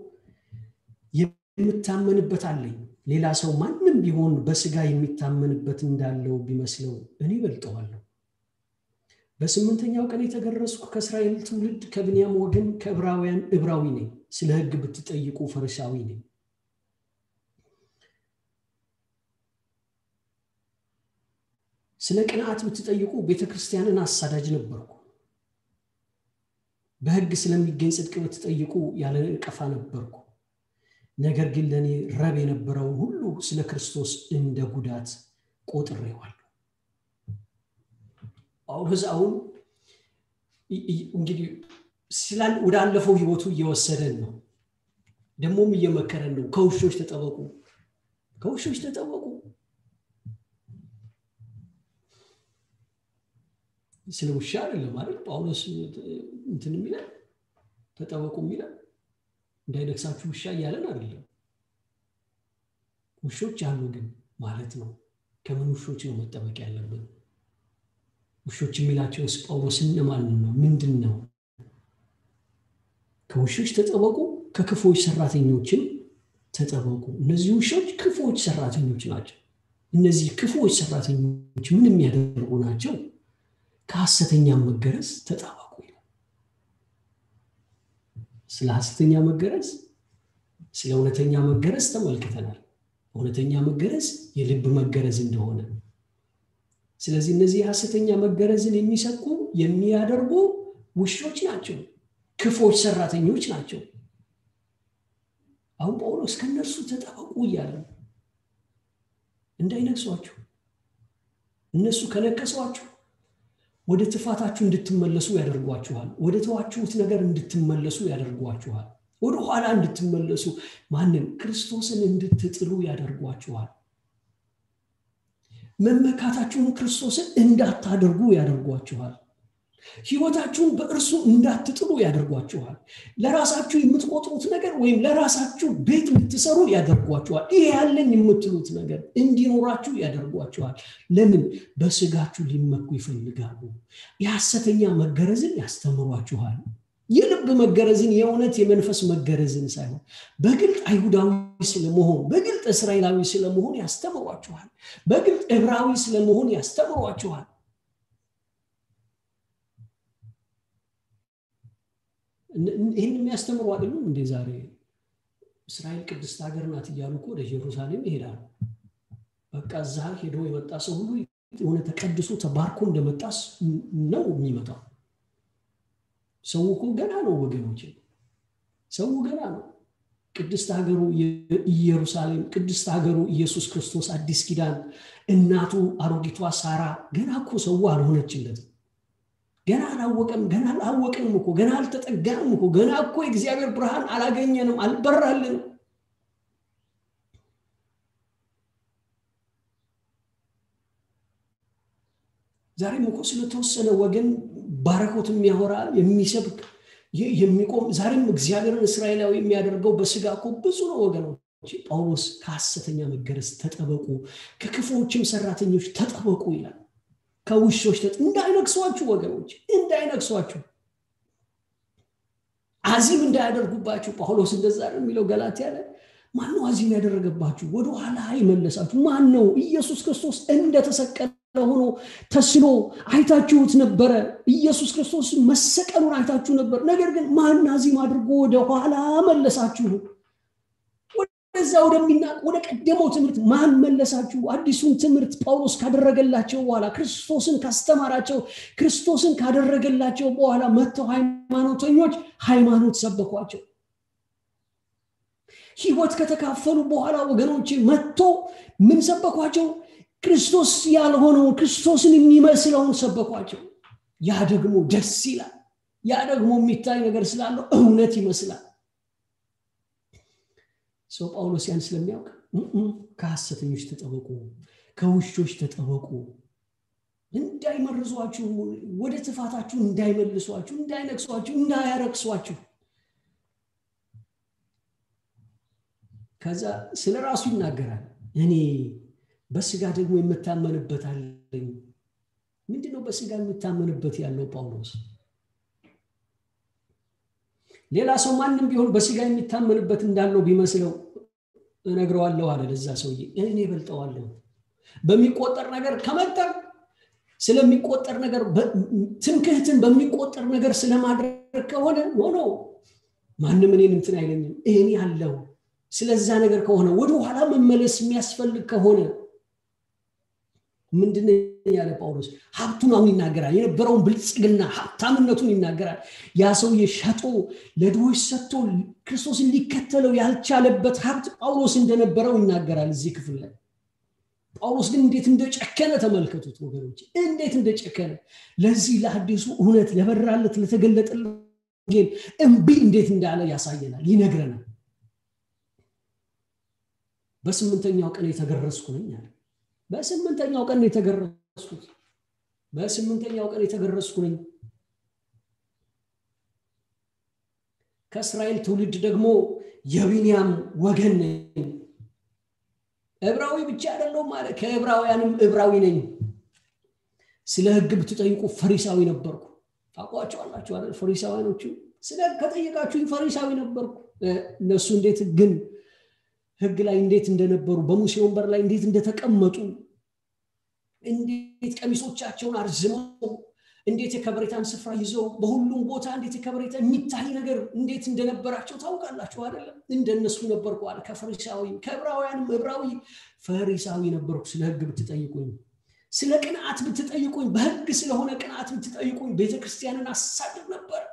የምታመንበት አለኝ ሌላ ሰው ማንንም ቢሆን በስጋ የሚታመንበት እንዳለው ቢመስለው እኔ በልጠዋለሁ በስምንተኛው ቀን የተገረዝኩ ከእስራኤል ትውልድ ከብንያም ወገን ከዕብራውያን ዕብራዊ ነኝ ስለ ሕግ ብትጠይቁ ፈሪሳዊ ነኝ ስለ ቅንዓት ብትጠይቁ ቤተክርስቲያንን አሳዳጅ ነበርኩ በሕግ ስለሚገኝ ጽድቅ ብትጠይቁ ያለ ነቀፋ ነበርኩ ነገር ግን ለኔ ረብ የነበረው ሁሉ ስለ ክርስቶስ እንደ ጉዳት ቆጥሬዋለሁ ጳውሎስ አሁን እንግዲህ ስላል ወዳለፈው ህይወቱ እየወሰደን ነው ደሞም እየመከረን ነው ከውሾች ተጠበቁ ከውሾች ተጠበቁ ስለ ውሻ አይደለም አይደል ጳውሎስ እንትን የሚለው ተጠበቁ የሚለው እንዳይነክሳችሁ ውሻ እያለን አይደለም ውሾች አሉ ግን ማለት ነው ከምን ውሾች ነው መጠበቅ ያለብን ውሾች የሚላቸው ጳውሎስ እነማን ነው ምንድነው ከውሾች ተጠበቁ ከክፎች ሰራተኞችም ተጠበቁ እነዚህ ውሾች ክፎች ሰራተኞች ናቸው እነዚህ ክፎች ሰራተኞች ምን የሚያደርጉ ናቸው ከሐሰተኛ መገረዝ ተጠበቁ ስለ ሐሰተኛ መገረዝ ስለ እውነተኛ መገረዝ ተመልክተናል እውነተኛ መገረዝ የልብ መገረዝ እንደሆነ ስለዚህ እነዚህ ሐሰተኛ መገረዝን የሚሰኩ የሚያደርጉ ውሾች ናቸው ክፎች ሰራተኞች ናቸው አሁን ጳውሎስ ከነርሱ ተጠበቁ ይላል እንዳይነክሷችሁ እነሱ ከነከሷችሁ ወደ ትፋታችሁ እንድትመለሱ ያደርጓችኋል። ወደ ተዋችሁት ነገር እንድትመለሱ ያደርጓችኋል። ወደ ኋላ እንድትመለሱ ማንን ክርስቶስን እንድትጥሉ ያደርጓችኋል። መመካታችሁን ክርስቶስን እንዳታደርጉ ያደርጓችኋል። ሕይወታችሁን በእርሱ እንዳትጥሉ ያደርጓችኋል። ለራሳችሁ የምትቆጥሩት ነገር ወይም ለራሳችሁ ቤት ልትሰሩ ያደርጓችኋል። ይሄ ያለኝ የምትሉት ነገር እንዲኖራችሁ ያደርጓችኋል። ለምን? በስጋችሁ ሊመኩ ይፈልጋሉ። የሐሰተኛ መገረዝን ያስተምሯችኋል። የልብ መገረዝን፣ የእውነት የመንፈስ መገረዝን ሳይሆን በግልጥ አይሁዳዊ ስለመሆን በግልጥ እስራኤላዊ ስለመሆን ያስተምሯችኋል። በግልጥ ዕብራዊ ስለመሆን ያስተምሯችኋል። ይህን የሚያስተምሩ አይደሉም እንዴ? ዛሬ እስራኤል ቅድስት ሀገር ናት እያሉ እኮ ወደ ኢየሩሳሌም ይሄዳሉ። በቃ እዛ ሄዶ የመጣ ሰው ሁሉ የሆነ ተቀድሶ ተባርኮ እንደመጣስ ነው የሚመጣው። ሰው እኮ ገና ነው ወገኖች፣ ሰው ገና ነው። ቅድስት ሀገሩ ኢየሩሳሌም፣ ቅድስት ሀገሩ ኢየሱስ ክርስቶስ አዲስ ኪዳን፣ እናቱ አሮጊቷ ሳራ ገና እኮ ሰው አልሆነችለትም። ገና አላወቀም፣ ገና አላወቅንም እኮ፣ ገና አልተጠጋንም እኮ፣ ገና እኮ የእግዚአብሔር ብርሃን አላገኘንም፣ አልበራልንም። ዛሬም እኮ ስለተወሰነ ወገን ባረኮት የሚያወራ የሚሰብክ የሚቆም ዛሬም እግዚአብሔርን እስራኤላዊ የሚያደርገው በስጋ እኮ ብዙ ነው ወገኖች። ጳውሎስ ከሐሰተኛ መገረዝ ተጠበቁ፣ ከክፉዎችም ሰራተኞች ተጠበቁ ይላል። ከውሾች ተጥ እንዳይነክሷችሁ ወገኖች፣ እንዳይነክሷችሁ፣ አዚም እንዳያደርጉባችሁ። ጳውሎስ እንደዛ ነው የሚለው ገላትያ ላይ። ማን ነው አዚም ያደረገባችሁ? ወደ ኋላ ይመለሳችሁ ማን ነው? ኢየሱስ ክርስቶስ እንደተሰቀለ ሆኖ ተስሎ አይታችሁት ነበር። ኢየሱስ ክርስቶስ መሰቀሉን አይታችሁ ነበር። ነገር ግን ማን አዚም አድርጎ ወደ ኋላ መለሳችሁ? ወደዛ ወደሚናቅ ወደ ቀደመው ትምህርት ማን መለሳችሁ? አዲሱን ትምህርት ጳውሎስ ካደረገላቸው በኋላ ክርስቶስን ካስተማራቸው ክርስቶስን ካደረገላቸው በኋላ መጥተው ሃይማኖተኞች ሃይማኖት ሰበኳቸው። ሕይወት ከተካፈሉ በኋላ ወገኖች መጥተው ምን ሰበኳቸው? ክርስቶስ ያልሆነው ክርስቶስን የሚመስለውን ሰበኳቸው። ያ ደግሞ ደስ ይላል። ያ ደግሞ የሚታይ ነገር ስላለው እውነት ይመስላል። ሰው ጳውሎስ ያን ስለሚያውቅ ከሐሰተኞች ተጠበቁ፣ ከውሾች ተጠበቁ፣ እንዳይመርዟችሁ፣ ወደ ትፋታችሁ እንዳይመልሷችሁ፣ እንዳይነክሷችሁ፣ እንዳያረክሷችሁ። ከዛ ስለራሱ ይናገራል። እኔ በስጋ ደግሞ የምታመንበት አለኝ። ምንድነው በስጋ የምታመንበት ያለው ጳውሎስ? ሌላ ሰው ማንንም ቢሆን በስጋ የሚታመንበት እንዳለው ቢመስለው እነግረዋለሁ አለ ለዛ ሰውዬ። እኔ በልጠዋለሁ በሚቆጠር ነገር ከመጠር ስለሚቆጠር ነገር ትምክህትን በሚቆጠር ነገር ስለማድረግ ከሆነ ኖ ኖ ማንንም እኔን እንትን አይለኝም። እኔ ያለው ስለዛ ነገር ከሆነ ወደ ኋላ መመለስ የሚያስፈልግ ከሆነ ምንድነው ያለ ጳውሎስ? ሀብቱን አሁን ይናገራል። የነበረውን ብልጽግና ሀብታምነቱን ይናገራል። ያ ሰው የሸጦ ለድሆች ሰጥቶ ክርስቶስን ሊከተለው ያልቻለበት ሀብት ጳውሎስ እንደነበረው ይናገራል እዚህ ክፍል ላይ። ጳውሎስ ግን እንዴት እንደጨከነ ተመልከቱት ወገኖች፣ እንዴት እንደጨከነ ለዚህ ለአዲሱ እውነት ለበራለት ለተገለጠለት ግን እምቢ እንዴት እንዳለ ያሳየናል፣ ይነግረናል። በስምንተኛው ቀን የተገረዝኩ ነኝ አለ። በስምንተኛው ቀን የተገረዝኩት በስምንተኛው ቀን የተገረዝኩ ነኝ። ከእስራኤል ትውልድ ደግሞ የቢንያም ወገን ነኝ። ዕብራዊ ብቻ አይደለም ማለት ከዕብራውያንም ዕብራዊ ነኝ። ስለ ሕግ ብትጠይቁ ፈሪሳዊ ነበርኩ። ታውቋቸዋላችሁ አይደል? ፈሪሳውያኖቹ ስለ ከጠየቃችሁኝ ፈሪሳዊ ነበርኩ። እነሱ እንዴት ግን ሕግ ላይ እንዴት እንደነበሩ በሙሴ ወንበር ላይ እንዴት እንደተቀመጡ እንዴት ቀሚሶቻቸውን አርዝመው እንዴት የከበሬታን ስፍራ ይዘው በሁሉም ቦታ እንዴት የከበሬታ የሚታይ ነገር እንዴት እንደነበራቸው ታውቃላችሁ አይደል? እንደነሱ ነበርኩ አለ። ከፈሪሳዊ ከዕብራውያንም ዕብራዊ ፈሪሳዊ ነበርኩ። ስለ ሕግ ብትጠይቁኝ፣ ስለ ቅንዓት ብትጠይቁኝ፣ በሕግ ስለሆነ ቅንዓት ብትጠይቁኝ ቤተክርስቲያንን አሳድድ ነበር።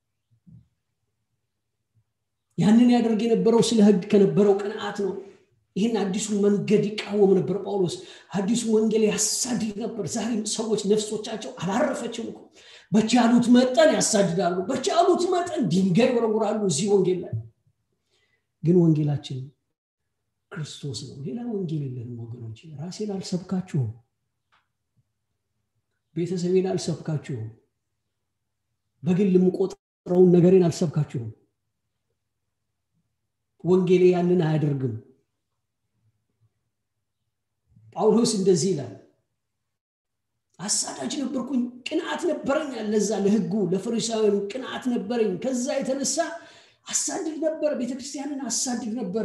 ያንን ያደርግ የነበረው ስለ ሕግ ከነበረው ቅንዓት ነው። ይህን አዲሱን መንገድ ይቃወም ነበር ጳውሎስ። አዲሱ ወንጌል ያሳድድ ነበር። ዛሬም ሰዎች ነፍሶቻቸው አላረፈችም እኮ በቻሉት መጠን ያሳድዳሉ፣ በቻሉት መጠን ድንጋይ ወረውራሉ እዚህ ወንጌል ላይ። ግን ወንጌላችን ክርስቶስ ነው። ሌላ ወንጌል የለንም ወገኖች። ራሴን አልሰብካችሁም፣ ቤተሰቤን አልሰብካችሁም፣ በግል የምቆጥረውን ነገሬን አልሰብካችሁም። ወንጌል ያንን አያደርግም። ጳውሎስ እንደዚህ ይላል፣ አሳዳጅ ነበርኩኝ፣ ቅንዓት ነበረኝ። ለዛ ለሕጉ ለፈሪሳውያን ቅንዓት ነበረኝ። ከዛ የተነሳ አሳድድ ነበር፣ ቤተክርስቲያንን አሳድድ ነበር።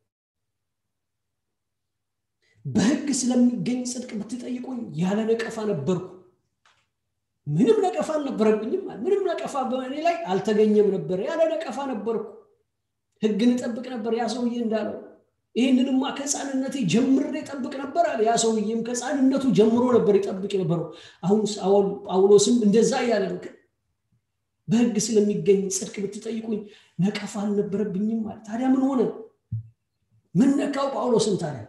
በሕግ ስለሚገኝ ጽድቅ ብትጠይቁኝ ያለ ነቀፋ ነበርኩ። ምንም ነቀፋ አልነበረብኝም፣ ምንም ነቀፋ በእኔ ላይ አልተገኘም ነበር። ያለ ነቀፋ ነበርኩ። ሕግን ጠብቅ ነበር ያ ሰውዬ እንዳለው። ይሄንንማ ከሕፃንነቴ ጀምሬ ጠብቅ ነበር አለ። ያ ሰውዬም ከሕፃንነቱ ጀምሮ ነበር ይጠብቅ ነበር። አሁን ጳውሎስም እንደዛ ያለ ነው። በሕግ ስለሚገኝ ጽድቅ ብትጠይቁኝ ነቀፋ አልነበረብኝም ማለት። ታዲያ ምን ሆነ? ምን ነካው ጳውሎስን ታዲያ?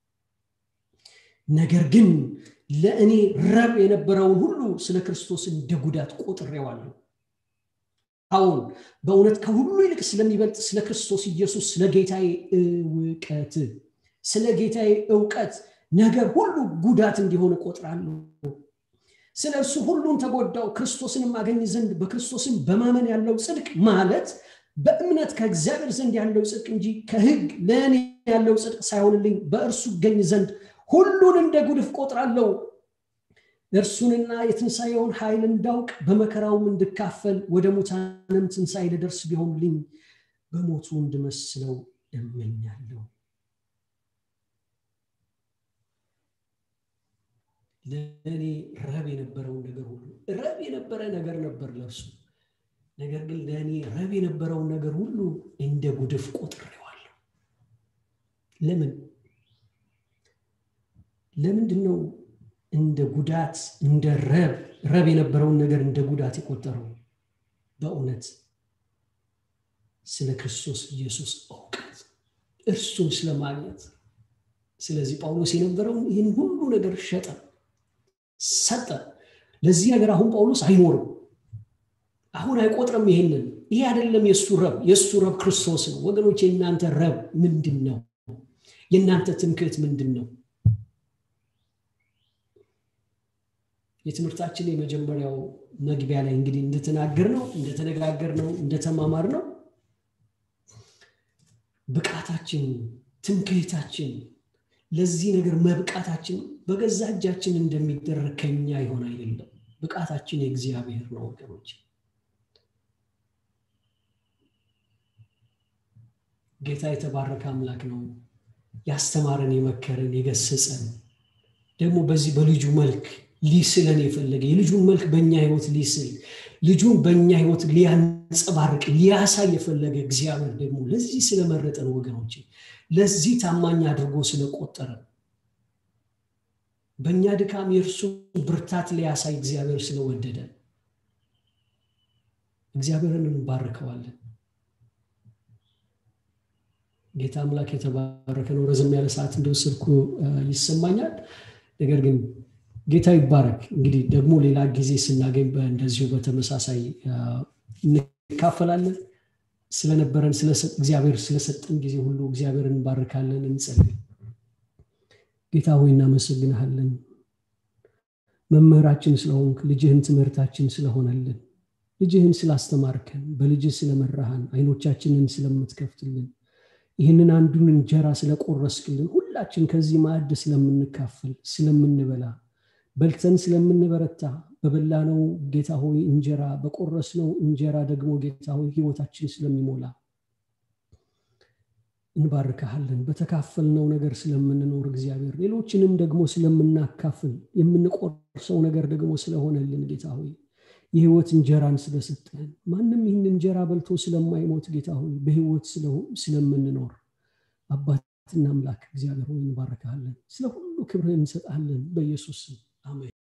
ነገር ግን ለእኔ ረብ የነበረውን ሁሉ ስለ ክርስቶስ እንደ ጉዳት ቆጥሬዋለሁ። አሁን በእውነት ከሁሉ ይልቅ ስለሚበልጥ ስለ ክርስቶስ ኢየሱስ ስለ ጌታዬ ዕውቀት ስለ ጌታዬ ዕውቀት ነገር ሁሉ ጉዳት እንዲሆን ቆጥራለሁ። ስለ እርሱ ሁሉን ተጎዳው፣ ክርስቶስንም አገኝ ዘንድ በክርስቶስም በማመን ያለው ጽድቅ ማለት በእምነት ከእግዚአብሔር ዘንድ ያለው ጽድቅ እንጂ ከሕግ ለእኔ ያለው ጽድቅ ሳይሆንልኝ በእርሱ ገኝ ዘንድ ሁሉን እንደ ጉድፍ ቆጥራለሁ። እርሱንና የትንሣኤውን ኃይል እንዳውቅ በመከራውም እንድካፈል ወደ ሙታንም ትንሣኤ ልደርስ ቢሆንልኝ በሞቱ እንድመስለው እመኛለሁ። ለእኔ ረብ የነበረውን ነገር ሁሉ ረብ የነበረ ነገር ነበር ለእርሱ። ነገር ግን ለእኔ ረብ የነበረውን ነገር ሁሉ እንደ ጉድፍ ቆጥሬዋለሁ። ለምን ለምንድን ነው እንደ ጉዳት እንደ ረብ ረብ የነበረውን ነገር እንደ ጉዳት የቆጠረው? በእውነት ስለ ክርስቶስ ኢየሱስ ዕውቀት እርሱን ስለማግኘት። ስለዚህ ጳውሎስ የነበረውን ይህን ሁሉ ነገር ሸጠ፣ ሰጠ። ለዚህ ነገር አሁን ጳውሎስ አይኖርም፣ አሁን አይቆጥርም። ይሄንን ይሄ አይደለም የሱ ረብ። የሱ ረብ ክርስቶስ ነው ወገኖች። የእናንተ ረብ ምንድነው? የእናንተ ትምክህት ምንድነው? የትምህርታችን የመጀመሪያው መግቢያ ላይ እንግዲህ እንደተናገርነው እንደተነጋገርነው እንደተማማርነው ብቃታችን ትምክህታችን ለዚህ ነገር መብቃታችን በገዛ እጃችን እንደሚደረግ ከኛ ይሆን አይደለም። ብቃታችን የእግዚአብሔር ነው ወገኖች። ጌታ የተባረከ አምላክ ነው። ያስተማረን፣ የመከረን፣ የገሰጸን ደግሞ በዚህ በልጁ መልክ ሊስለን የፈለገ የልጁን መልክ በእኛ ህይወት ሊስል ልጁን በእኛ ህይወት ሊያንጸባርቅ ሊያሳይ የፈለገ እግዚአብሔር ደግሞ ለዚህ ስለመረጠን ወገኖች፣ ለዚህ ታማኝ አድርጎ ስለቆጠረ በእኛ ድካም የእርሱ ብርታት ሊያሳይ እግዚአብሔር ስለወደደ እግዚአብሔርን እንባርከዋለን። ጌታ አምላክ የተባረከ ነው። ረዘም ያለ ሰዓት እንደወሰድኩ ይሰማኛል። ነገር ግን ጌታ ይባረክ። እንግዲህ ደግሞ ሌላ ጊዜ ስናገኝ በእንደዚሁ በተመሳሳይ እንካፈላለን። ስለነበረን ስለ እግዚአብሔር ስለሰጠን ጊዜ ሁሉ እግዚአብሔርን እንባርካለን። እንጸልይ። ጌታ ሆይ እናመሰግንሃለን፣ መምህራችን ስለሆንክ፣ ልጅህን ትምህርታችን ስለሆነልን፣ ልጅህን ስላስተማርከን፣ በልጅህ ስለመራሃን፣ አይኖቻችንን ስለምትከፍትልን፣ ይህንን አንዱን እንጀራ ስለቆረስክልን፣ ሁላችን ከዚህ ማዕድ ስለምንካፈል ስለምንበላ በልተን ስለምንበረታ በበላነው ጌታ ሆይ እንጀራ በቆረስነው እንጀራ ደግሞ ጌታ ሆይ ህይወታችን ስለሚሞላ እንባርካለን። በተካፈልነው ነገር ስለምንኖር እግዚአብሔር ሌሎችንም ደግሞ ስለምናካፍል የምንቆርሰው ነገር ደግሞ ስለሆነልን ጌታ ሆይ የህይወት እንጀራን ስለሰጠን ማንም ይህን እንጀራ በልቶ ስለማይሞት ጌታ ሆይ በህይወት ስለምንኖር አባትና አምላክ እግዚአብሔር ሆይ እንባርካለን። ስለ ሁሉ ክብርህን እንሰጣለን በኢየሱስ ስም አሜን።